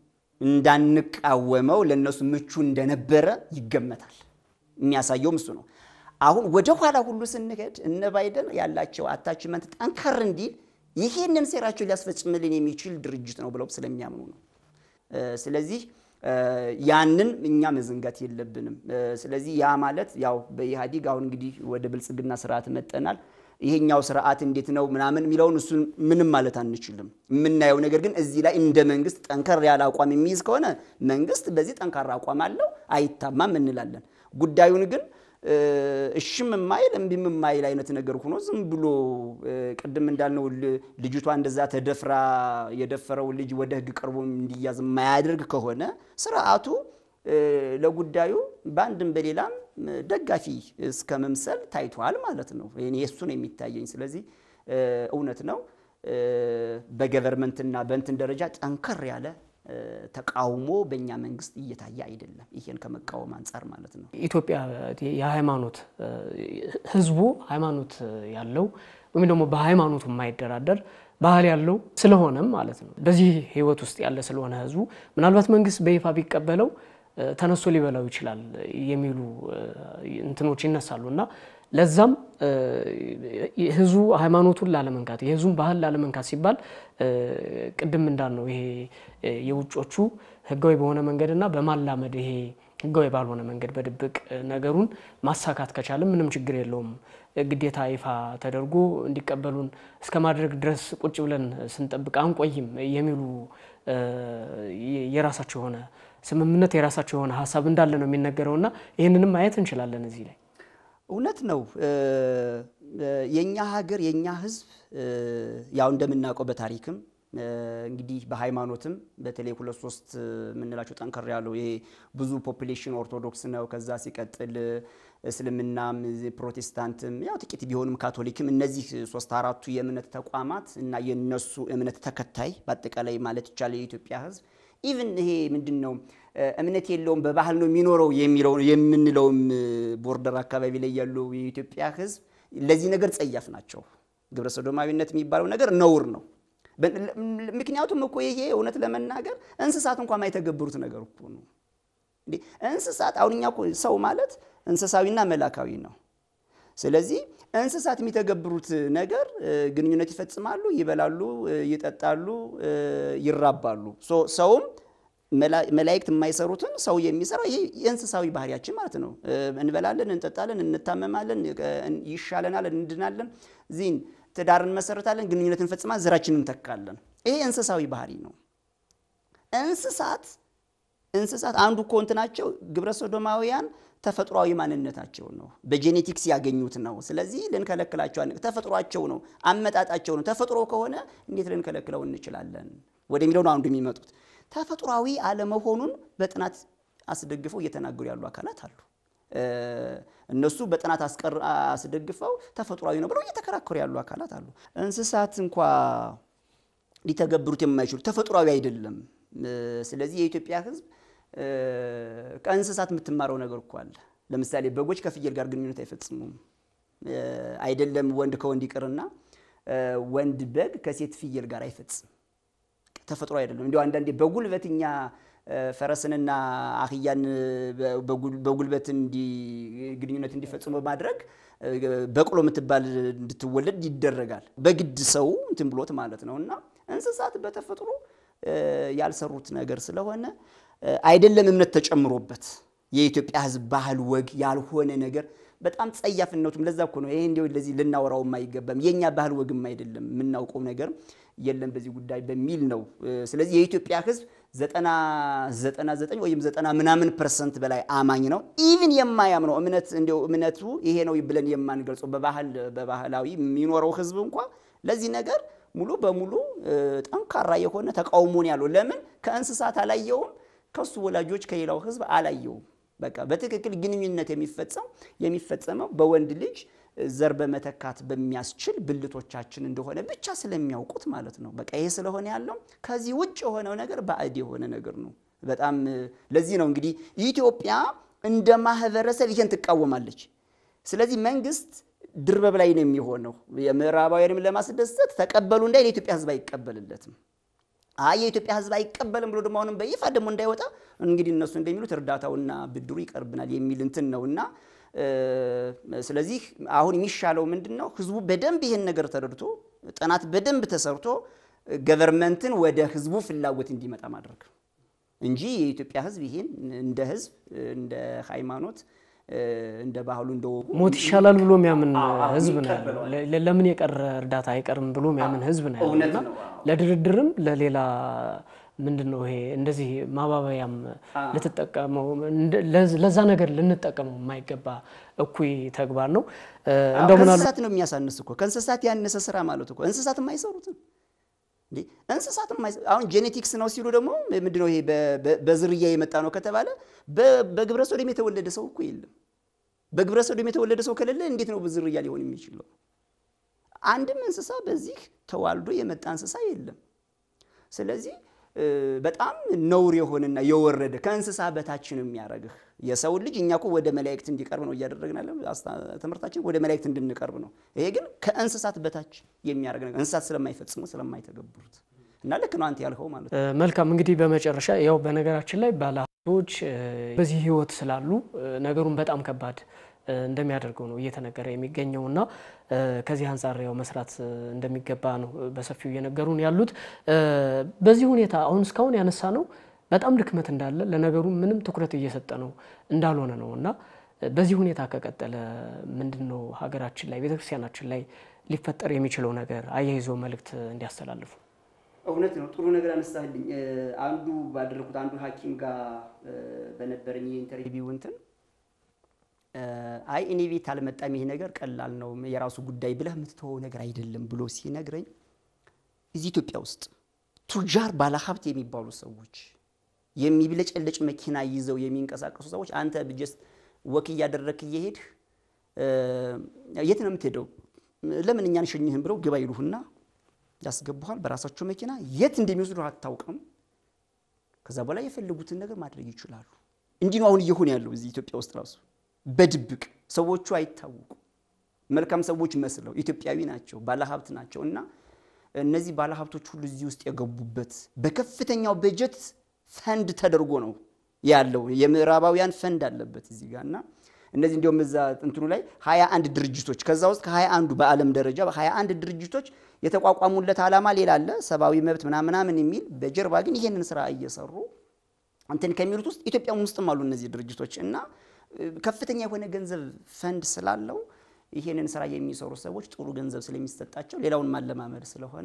እንዳንቃወመው ለነሱ ምቹ እንደነበረ ይገመታል የሚያሳየው እሱ ነው አሁን ወደ ኋላ ሁሉ ስንሄድ እነ ባይደን ያላቸው አታችመንት ጠንከር እንዲል ይሄንን ሴራቸው ሊያስፈጽምልን የሚችል ድርጅት ነው ብለው ስለሚያምኑ ነው ስለዚህ ያንን እኛ መዝንጋት የለብንም ስለዚህ ያ ማለት ያው በኢሃዲግ አሁን እንግዲህ ወደ ብልጽግና ስርዓት መጠናል ይሄኛው ስርዓት እንዴት ነው ምናምን ሚለውን እሱ ምንም ማለት አንችልም ምናየው ነገር ግን እዚህ ላይ እንደ መንግስት ጠንከር ያለ አቋም የሚይዝ ከሆነ መንግስት በዚህ ጠንካራ አቋም አለው አይታማም እንላለን ጉዳዩን ግን እሽም ማይል እምቢም ማይል አይነት ነገር ሆኖ ዝም ብሎ ቀደም እንዳልነው ልጅቷ እንደዛ ተደፍራ የደፈረው ልጅ ወደ ህግ ቀርቦ እንዲያዝ ማያደርግ ከሆነ ስርዓቱ ለጉዳዩ ባንድም በሌላም ደጋፊ እስከመምሰል ታይቷል ማለት ነው እኔ እሱ ነው የሚታየኝ ስለዚህ እውነት ነው በገቨርመንትና በእንትን ደረጃ ጠንከር ያለ ተቃውሞ በእኛ መንግስት እየታየ አይደለም ይሄን ከመቃወም አንፃር ማለት ነው ኢትዮጵያ የሃይማኖት ህዝቡ ሃይማኖት ያለው ወይም ደግሞ በሃይማኖቱ የማይደራደር ባህል ያለው ስለሆነም ማለት ነው በዚህ ህይወት ውስጥ ያለ ስለሆነ ህዝቡ ምናልባት መንግስት በይፋ ቢቀበለው ተነስቶ ሊበላው ይችላል የሚሉ እንትኖች ይነሳሉና ለዛም ህዝቡ ሃይማኖቱን ላለመንካት የህዝቡን ባህል ላለመንካት ሲባል ቅድም እንዳልነው ይሄ የውጮቹ ህጋዊ በሆነ መንገድና በማላመድ ይሄ ህጋዊ ባልሆነ መንገድ በድብቅ ነገሩን ማሳካት ከቻለ ምንም ችግር የለውም ግዴታ ይፋ ተደርጎ እንዲቀበሉን እስከማድረግ ድረስ ቁጭ ብለን ስንጠብቅ አንቆይም የሚሉ የራሳቸው ሆነ ስምምነት የራሳቸው ሆነ ሐሳብ እንዳለ ነው የሚነገረውና ይሄንንም ማየት እንችላለን እዚህ ላይ እውነት ነው የኛ ሀገር የኛ ህዝብ ያው እንደምናውቀው በታሪክም እንግዲህ በሃይማኖትም በተለይ ሁለት ሶስት ምንላቸው ጠንከር ያለው ይሄ ብዙ ፖፑሌሽን ኦርቶዶክስ ነው ከዛ ሲቀጥል እስልምናም ፕሮቴስታንትም ያው ጥቂት ቢሆንም ካቶሊክም እነዚህ ሶስት አራቱ የእምነት ተቋማት እና የነሱ እምነት ተከታይ በአጠቃላይ ማለት ይቻላል የኢትዮጵያ ህዝብ ኢቭን ይሄ ምንድነው እምነት የለውም በባህል ነው የሚኖረው የሚለው የምንለውም ቦርደር አካባቢ ላይ ያለው የኢትዮጵያ ህዝብ ለዚህ ነገር ጸያፍ ናቸው ግብረ ሰዶማዊነት የሚባለው ነገር ነውር ነው ምክንያቱም እኮ ይሄ እውነት ለመናገር እንስሳት እንኳን ማይተገብሩት ነገር እኮ ነው እንዴ እንስሳት አሁንኛ እኮ ሰው ማለት እንስሳዊና መላካዊ ነው ስለዚህ እንስሳት የሚተገብሩት ነገር ግንኙነት ይፈጽማሉ ይበላሉ ይጠጣሉ ይራባሉ ሶ ሰውም መላእክት የማይሰሩትን ሰው የሚሰራው ይሄ የእንስሳዊ ባህሪያችን ማለት ነው እንበላለን እንጠጣለን እንታመማለን ይሻለናል እንድናለን ዚን ትዳርን መሰረታለን ግንኙነትን ፈጽማ ዘራችንን ተካለን ይሄ እንስሳዊ ባህሪ ነው እንስሳት እንስሳት አንዱ ኮንትናቸው ግብረ ሶዶማውያን ተፈጥሯዊ ማንነታቸው ነው በጄኔቲክስ ያገኙት ነው ስለዚህ ለንከለክላቸው አንክ ተፈጥሯቸው ነው አመጣጣቸው ነው ተፈጥሮ ከሆነ እንዴት ለንከለክለው እንችላለን ወደሚለው ነው አንዱ የሚመጡት ተፈጥሯዊ አለመሆኑን በጥናት አስደግፈው እየተናገሩ ያሉ አካላት አሉ እነሱ በጥናት አስቀር አስደግፈው ተፈጥሯዊ ነው ብለው እየተከራከሩ ያሉ አካላት አሉ እንስሳት እንኳን ሊተገብሩት የማይችሉ ተፈጥሯዊ አይደለም ስለዚህ የኢትዮጵያ ህዝብ ከእንስሳት የምትማረው ነገር እኮ አለ ለምሳሌ በጎች ከፍየል ጋር ግንኙነት አይፈጽሙም አይደለም ወንድ ከወንድ ይቀርና ወንድ በግ ከሴት ፍየል ጋር አይፈጽም ተፈጥሮ አይደለም እንዴው አንዳንዴ በጉልበትኛ ፈረስንና አህያን በጉልበት እንዲ ግንኙነት እንዲፈጽሙ ማድረግ በቅሎ ምትባል እንድትወለድ ይደረጋል በግድ ሰው እንትን ብሎት ማለት ነውና እንስሳት በተፈጥሮ ያልሰሩት ነገር ስለሆነ አይደለም እምነት ተጨምሮበት የኢትዮጵያ ህዝብ ባህል ወግ ያልሆነ ነገር በጣም ጸያፍነቱም ለዛ እኮ ነው ይሄ እንዴው ለዚህ ልናወራው ማይገባም የኛ ባህል ወግም አይደለም ምናውቀው ነገር የለም በዚህ ጉዳይ በሚል ነው ስለዚህ የኢትዮጵያ ህዝብ ዘጠና ዘጠኝ ወይም ዘጠና ምናምን ፐርሰንት በላይ አማኝ ነው ኢቭን የማያምነው እምነት እንዴው እምነቱ ይሄ ነው ይብለን የማንገልጸው በባህል በባህላዊ የሚኖረው ህዝብ እንኳን ለዚህ ነገር ሙሉ በሙሉ ጠንካራ የሆነ ተቃውሞን ያለው ለምን ከእንስሳት አላየውም ከሱ ወላጆች ከሌላው ህዝብ አላየውም በቃ በትክክል ግንኙነት የሚፈጸም የሚፈጸመው በወንድ ልጅ ዘር በመተካት በሚያስችል ብልቶቻችን እንደሆነ ብቻ ስለሚያውቁት ማለት ነው በቃ ይሄ ስለሆነ ያለው ከዚህ ውጭ የሆነው ነገር ባዕድ የሆነ ነገር ነው በጣም ለዚህ ነው እንግዲህ ኢትዮጵያ እንደ ማህበረሰብ ይሄን ትቃወማለች ስለዚህ መንግስት ድርበብ ላይ ነው የሚሆነው የምዕራባውያንም ለማስደሰት ተቀበሉ እንዳይ የኢትዮጵያ ህዝብ አይቀበልለትም አይ የኢትዮጵያ ህዝብ አይቀበልም ብሎ ደግሞ አሁንም በይፋ ደግሞ እንዳይወጣ እንግዲህ እነሱ እንደሚሉት እርዳታውና ብድሩ ይቀርብናል የሚል እንትን ነውና ስለዚህ አሁን የሚሻለው ምንድነው ህዝቡ በደንብ ይሄን ነገር ተረድቶ ጥናት በደንብ ተሰርቶ ገቨርንመንትን ወደ ህዝቡ ፍላጎት እንዲመጣ ማድረግ እንጂ የኢትዮጵያ ህዝብ ይሄን እንደ ህዝብ እንደ ሃይማኖት እንደ ባህሉ እንደወጉ ሞት ይሻላል ብሎ የሚያምን ህዝብ ነው ለምን የቀረ እርዳታ አይቀርም ብሎ የሚያምን ህዝብ ነው ያለና ለድርድርም ለሌላ ምንድነው ይሄ እንደዚህ ማባባያም ለተጠቀመው ለዛ ነገር ልንጠቀመው የማይገባ እኩይ ተግባር ነው እንደው ምናልባት እንስሳት ነው የሚያሳንስ እኮ ከእንስሳት ያነሰ ስራ ማለት እኮ እንስሳት የማይሰሩት እንዴ እንስሳት አሁን ጄኔቲክስ ነው ሲሉ ደግሞ ምንድነው ይሄ በዝርያ የመጣ ነው ከተባለ በግብረ ሰዶም የተወለደ ሰው እኮ የለም በግብረ ሰዶም የተወለደ ሰው ከሌለ እንዴት ነው በዝርያ ሊሆን የሚችለው አንድም እንስሳ በዚህ ተዋልዶ የመጣ እንስሳ የለም ስለዚህ በጣም ነውር የሆነና የወረደ ከእንስሳ በታችን የሚያረግህ የሰው ልጅ እኛኮ ወደ መላእክት እንዲቀርብ ነው ያደረግናል ትምርታችን ወደ መላእክት እንድንቀርብ ነው ይሄ ግን ከእንስሳት በታች የሚያረግ ነገር እንስሳት ስለማይፈጽሙ ስለማይተገብሩት እና ለክ ነው አንተ ያልኸው ማለት መልካም እንግዲህ በመጨረሻ ያው በነገራችን ላይ ባለሀብቶች በዚህ ህይወት ስላሉ ነገሩን በጣም ከባድ እንደሚያደርገው ነው እየተነገረ የሚገኘውና ከዚህ አንፃር ያው መስራት እንደሚገባ ነው በሰፊው እየነገሩን ያሉት በዚህ ሁኔታ አሁን እስካሁን ያነሳ ነው በጣም ድክመት እንዳለ ለነገሩ ምንም ትኩረት እየሰጠ ነው እንዳልሆነ ነውና በዚህ ሁኔታ ከቀጠለ ምንድነው ሀገራችን ላይ ቤተክርስቲያናችን ላይ ሊፈጠር የሚችለው ነገር አያይዞ መልእክት እንዲያስተላልፉ እውነት ነው ጥሩ ነገር አነሳልኝ አንዱ ባደረኩት አንዱ ሐኪም ጋር በነበረኝ ኢንተርቪው እንትን አይ እኔ ቤት አልመጣም ይሄ ነገር ቀላል ነው የራሱ ጉዳይ ብለህ የምትተወው ነገር አይደለም ብሎ ሲነግረኝ እዚህ ኢትዮጵያ ውስጥ ቱጃር ባለሀብት የሚባሉ ሰዎች የሚብለጨለጭ መኪና ይዘው የሚንቀሳቀሱ ሰዎች አንተ በጀስት ወክ ያደረክ ይሄድ የት ነው የምትሄደው ለምን እኛን ሸኝህን ብለው ግባ ይሉህና ያስገቡሃል በራሳቸው መኪና የት እንደሚወስዱ አታውቅም ከዛ በኋላ የፈለጉትን ነገር ማድረግ ይችላሉ እንዲህ ነው አሁን እየሆነ ያለው እዚህ ኢትዮጵያ ውስጥ ራሱ በድብቅ ሰዎቹ አይታወቁ መልካም ሰዎች መስለው ኢትዮጵያዊ ናቸው ባለሀብት ናቸውና እነዚህ ባለሀብቶች ሁሉ እዚህ ውስጥ የገቡበት በከፍተኛው በጀት ፈንድ ተደርጎ ነው ያለው የምዕራባውያን ፈንድ አለበት እዚህ ጋርና እነዚህ እንደውም እዛ እንትኑ ላይ ሃያ አንድ ድርጅቶች ከዛ ውስጥ ከሃያ አንዱ በአለም ደረጃ በሃያ አንድ ድርጅቶች የተቋቋሙለት ዓላማ ሌላ አለ ሰባዊ መብት ምናምን ምናምን የሚል በጀርባ ግን ይሄንን ስራ እየሰሩ እንትን ከሚሉት ውስጥ ኢትዮጵያ ውስጥም አሉ እነዚህ ድርጅቶች እና ከፍተኛ የሆነ ገንዘብ ፈንድ ስላለው ይሄንን ስራ የሚሰሩ ሰዎች ጥሩ ገንዘብ ስለሚሰጣቸው ሌላውን ማለማመድ ስለሆነ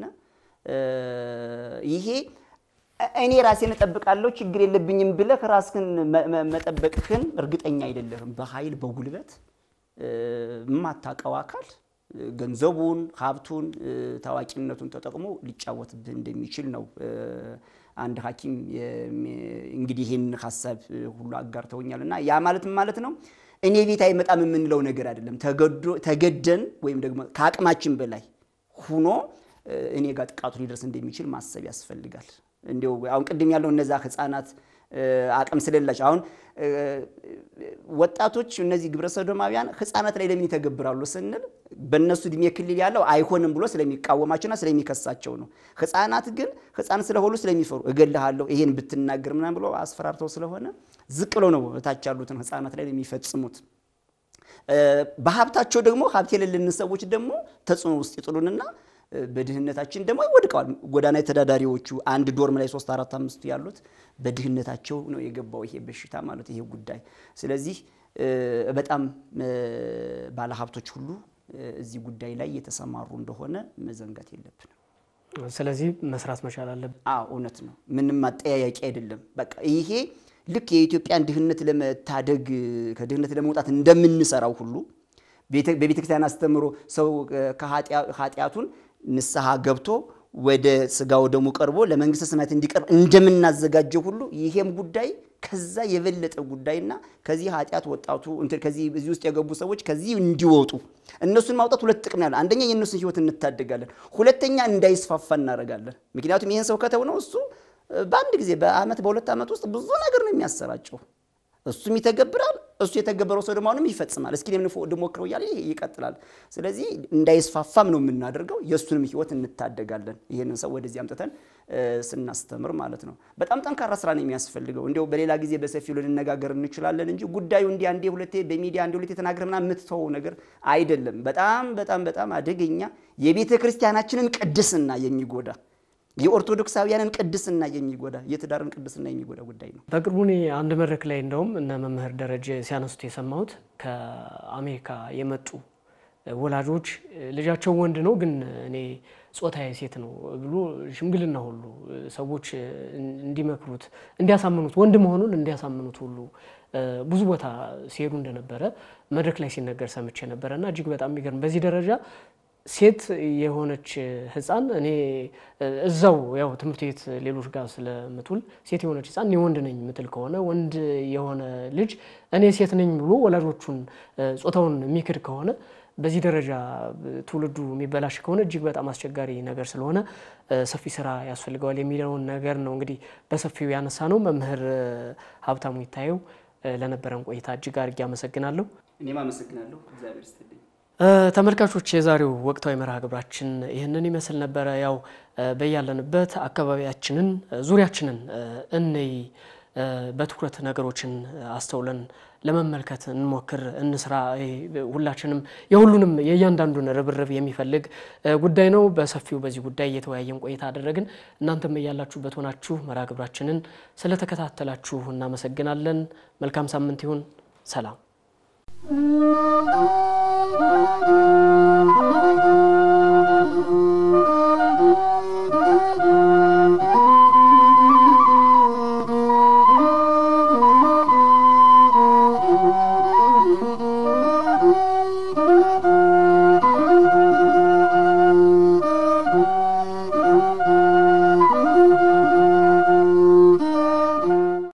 ይሄ እኔ ራሴን ተጠብቃለሁ ችግር የለብኝም ብለህ ራስህን መጠበቅህን እርግጠኛ አይደለህም በኃይል በጉልበት ማታቀው አካል ገንዘቡን ሀብቱን ታዋቂነቱን ተጠቅሞ ሊጫወትብህ እንደሚችል ነው አንድ ሐኪም እንግዲህ ይሄን ሐሳብ ሁሉ አጋርተውኛልና ያ ማለት ማለት ነው እኔ ቤት አይመጣም የምንለው ነገር አይደለም ተገዶ ተገደን ወይም ደግሞ ከአቅማችን በላይ ሆኖ እኔ ጋር ጥቃቱ ሊደርስ እንደሚችል ማሰብ ያስፈልጋል እንደው አሁን ቅድም ያለው እነዛ ህፃናት አቅም ስለሌላቸው አሁን ወጣቶች እነዚህ ግብረ ሰዶማውያን ህፃናት ላይ ለምን ይተገብራሉ ስንል በእነሱ ድሜ ክልል ያለው አይሆንም ብሎ ስለሚቃወማቸውና ስለሚከሳቸው ነው ህፃናት ግን ህፃን ስለሆኑ ስለሚፈሩ እገልሃለሁ ይሄን ብትናገር ምናምን ብሎ አስፈራርተው ስለሆነ ዝቅ ብለው ነው ታች ያሉትን ህፃናት ላይ የሚፈጽሙት በሀብታቸው ደግሞ ሀብት የሌለን ሰዎች ደግሞ ተጽዕኖ ውስጥ ይጥሉንና በድህነታችን ደግሞ ይወድቃል ጎዳና ተዳዳሪዎቹ አንድ ዶርም ላይ ሶስት አራት አምስት ያሉት በድህነታቸው ነው የገባው ይሄ በሽታ ማለት ይሄ ጉዳይ ስለዚህ በጣም ባለሀብቶች ሁሉ እዚህ ጉዳይ ላይ የተሰማሩ እንደሆነ መዘንጋት የለብንም ስለዚህ መስራት መቻል አለብን አዎ እውነት ነው ምንም ማጠያያቂ አይደለም በቃ ይሄ ልክ የኢትዮጵያን ድህነት ለመታደግ ከድህነት ለመውጣት እንደምንሰራው ሁሉ በቤተክርስቲያን አስተምሮ ሰው ከኃጢያቱን ንስሐ ገብቶ ወደ ስጋው ደሙ ቀርቦ ለመንግስተ ሰማያት እንዲቀርብ እንደምናዘጋጀው ሁሉ ይሄም ጉዳይ ከዛ የበለጠ ጉዳይና ከዚህ ኃጢያት ወጣቱ እንትን ከዚህ እዚህ ውስጥ የገቡ ሰዎች ከዚህ እንዲወጡ እነሱን ማውጣት ሁለት ጥቅም ያለው አንደኛ የነሱን ህይወት እንታደጋለን ሁለተኛ እንዳይስፋፋ እናረጋለን ምክንያቱም ይሄን ሰው ከተውነው እሱ በአንድ ጊዜ በአመት በሁለት አመት ውስጥ ብዙ ነገር ነው የሚያሰራጨው እሱም ይተገብራል እሱ የተገበረው ሰው ደግሞ አሁንም ይፈጽማል እስኪ ለምን ደሞክረው ያለ ይቀጥላል ስለዚህ እንዳይስፋፋም ነው የምናደርገው የሱንም ህይወት እንታደጋለን ይሄንን ሰው ወደዚህ አምጥተን ስናስተምር ማለት ነው በጣም ጠንካራ ስራ ነው የሚያስፈልገው እንደው በሌላ ጊዜ በሰፊው ልንነጋገር እንችላለን እንጂ ጉዳዩ እንዲ አንዴ ሁለቴ በሚዲያ አንዴ ሁለቴ ተናግረና ምትተው ነገር አይደለም በጣም በጣም በጣም አደገኛ የቤተክርስቲያናችንን ቅድስና የሚጎዳ የኦርቶዶክሳውያንን ቅድስና የሚጎዳ የትዳርን ቅድስና የሚጎዳ ጉዳይ ነው በቅርቡኔ አንድ መድረክ ላይ እንደውም እነ መምህር ደረጀ ሲያነሱት የሰማሁት ከአሜሪካ የመጡ ወላጆች ልጃቸው ወንድ ነው ግን እኔ ጾታዬ ሴት ነው ብሎ ሽምግልና ሁሉ ሰዎች እንዲመክሩት እንዲያሳምኑት ወንድ መሆኑን እንዲያሳምኑት ሁሉ ብዙ ቦታ ሲሄዱ እንደነበረ መድረክ ላይ ሲነገር ሰምቼ ነበርና እጅግ በጣም የሚገርም በዚህ ደረጃ ሴት የሆነች ህፃን እኔ እዛው ያው ትምህርት ቤት ሌሎች ጋር ስለምትውል ሴት የሆነች ህፃን እኔ ወንድ ነኝ ምትል ከሆነ ወንድ የሆነ ልጅ እኔ ሴት ነኝ ብሎ ወላጆቹን ጾታውን የሚክድ ከሆነ በዚህ ደረጃ ትውልዱ የሚበላሽ ከሆነ እጅግ በጣም አስቸጋሪ ነገር ስለሆነ ሰፊ ስራ ያስፈልጋል የሚለውን ነገር ነው እንግዲህ በሰፊው ያነሳ ነው መምህር ሀብታሙ ይታየው ለነበረን ቆይታ እጅግ አድርጌ አመሰግናለሁ እኔም አመሰግናለሁ እግዚአብሔር ይስጥልኝ ተመልካቾች የዛሬው ወቅታዊ መርሃ ግብራችን ይሄንን ይመስል ነበር ያው በያለንበት አካባቢያችንን ዙሪያችንን እንይ በትኩረት ነገሮችን አስተውለን ለመመልከት እንሞክር እንስራ ሁላችንም የሁሉንም የእያንዳንዱን ርብርብ የሚፈልግ ጉዳይ ነው በሰፊው በዚህ ጉዳይ የተወያየን ቆይታ አደረግን እናንተም ያላችሁበት ሆናችሁ መርሃ ግብራችንን ስለተከታተላችሁ እናመሰግናለን መልካም ሳምንት ይሁን ሰላም Thank you.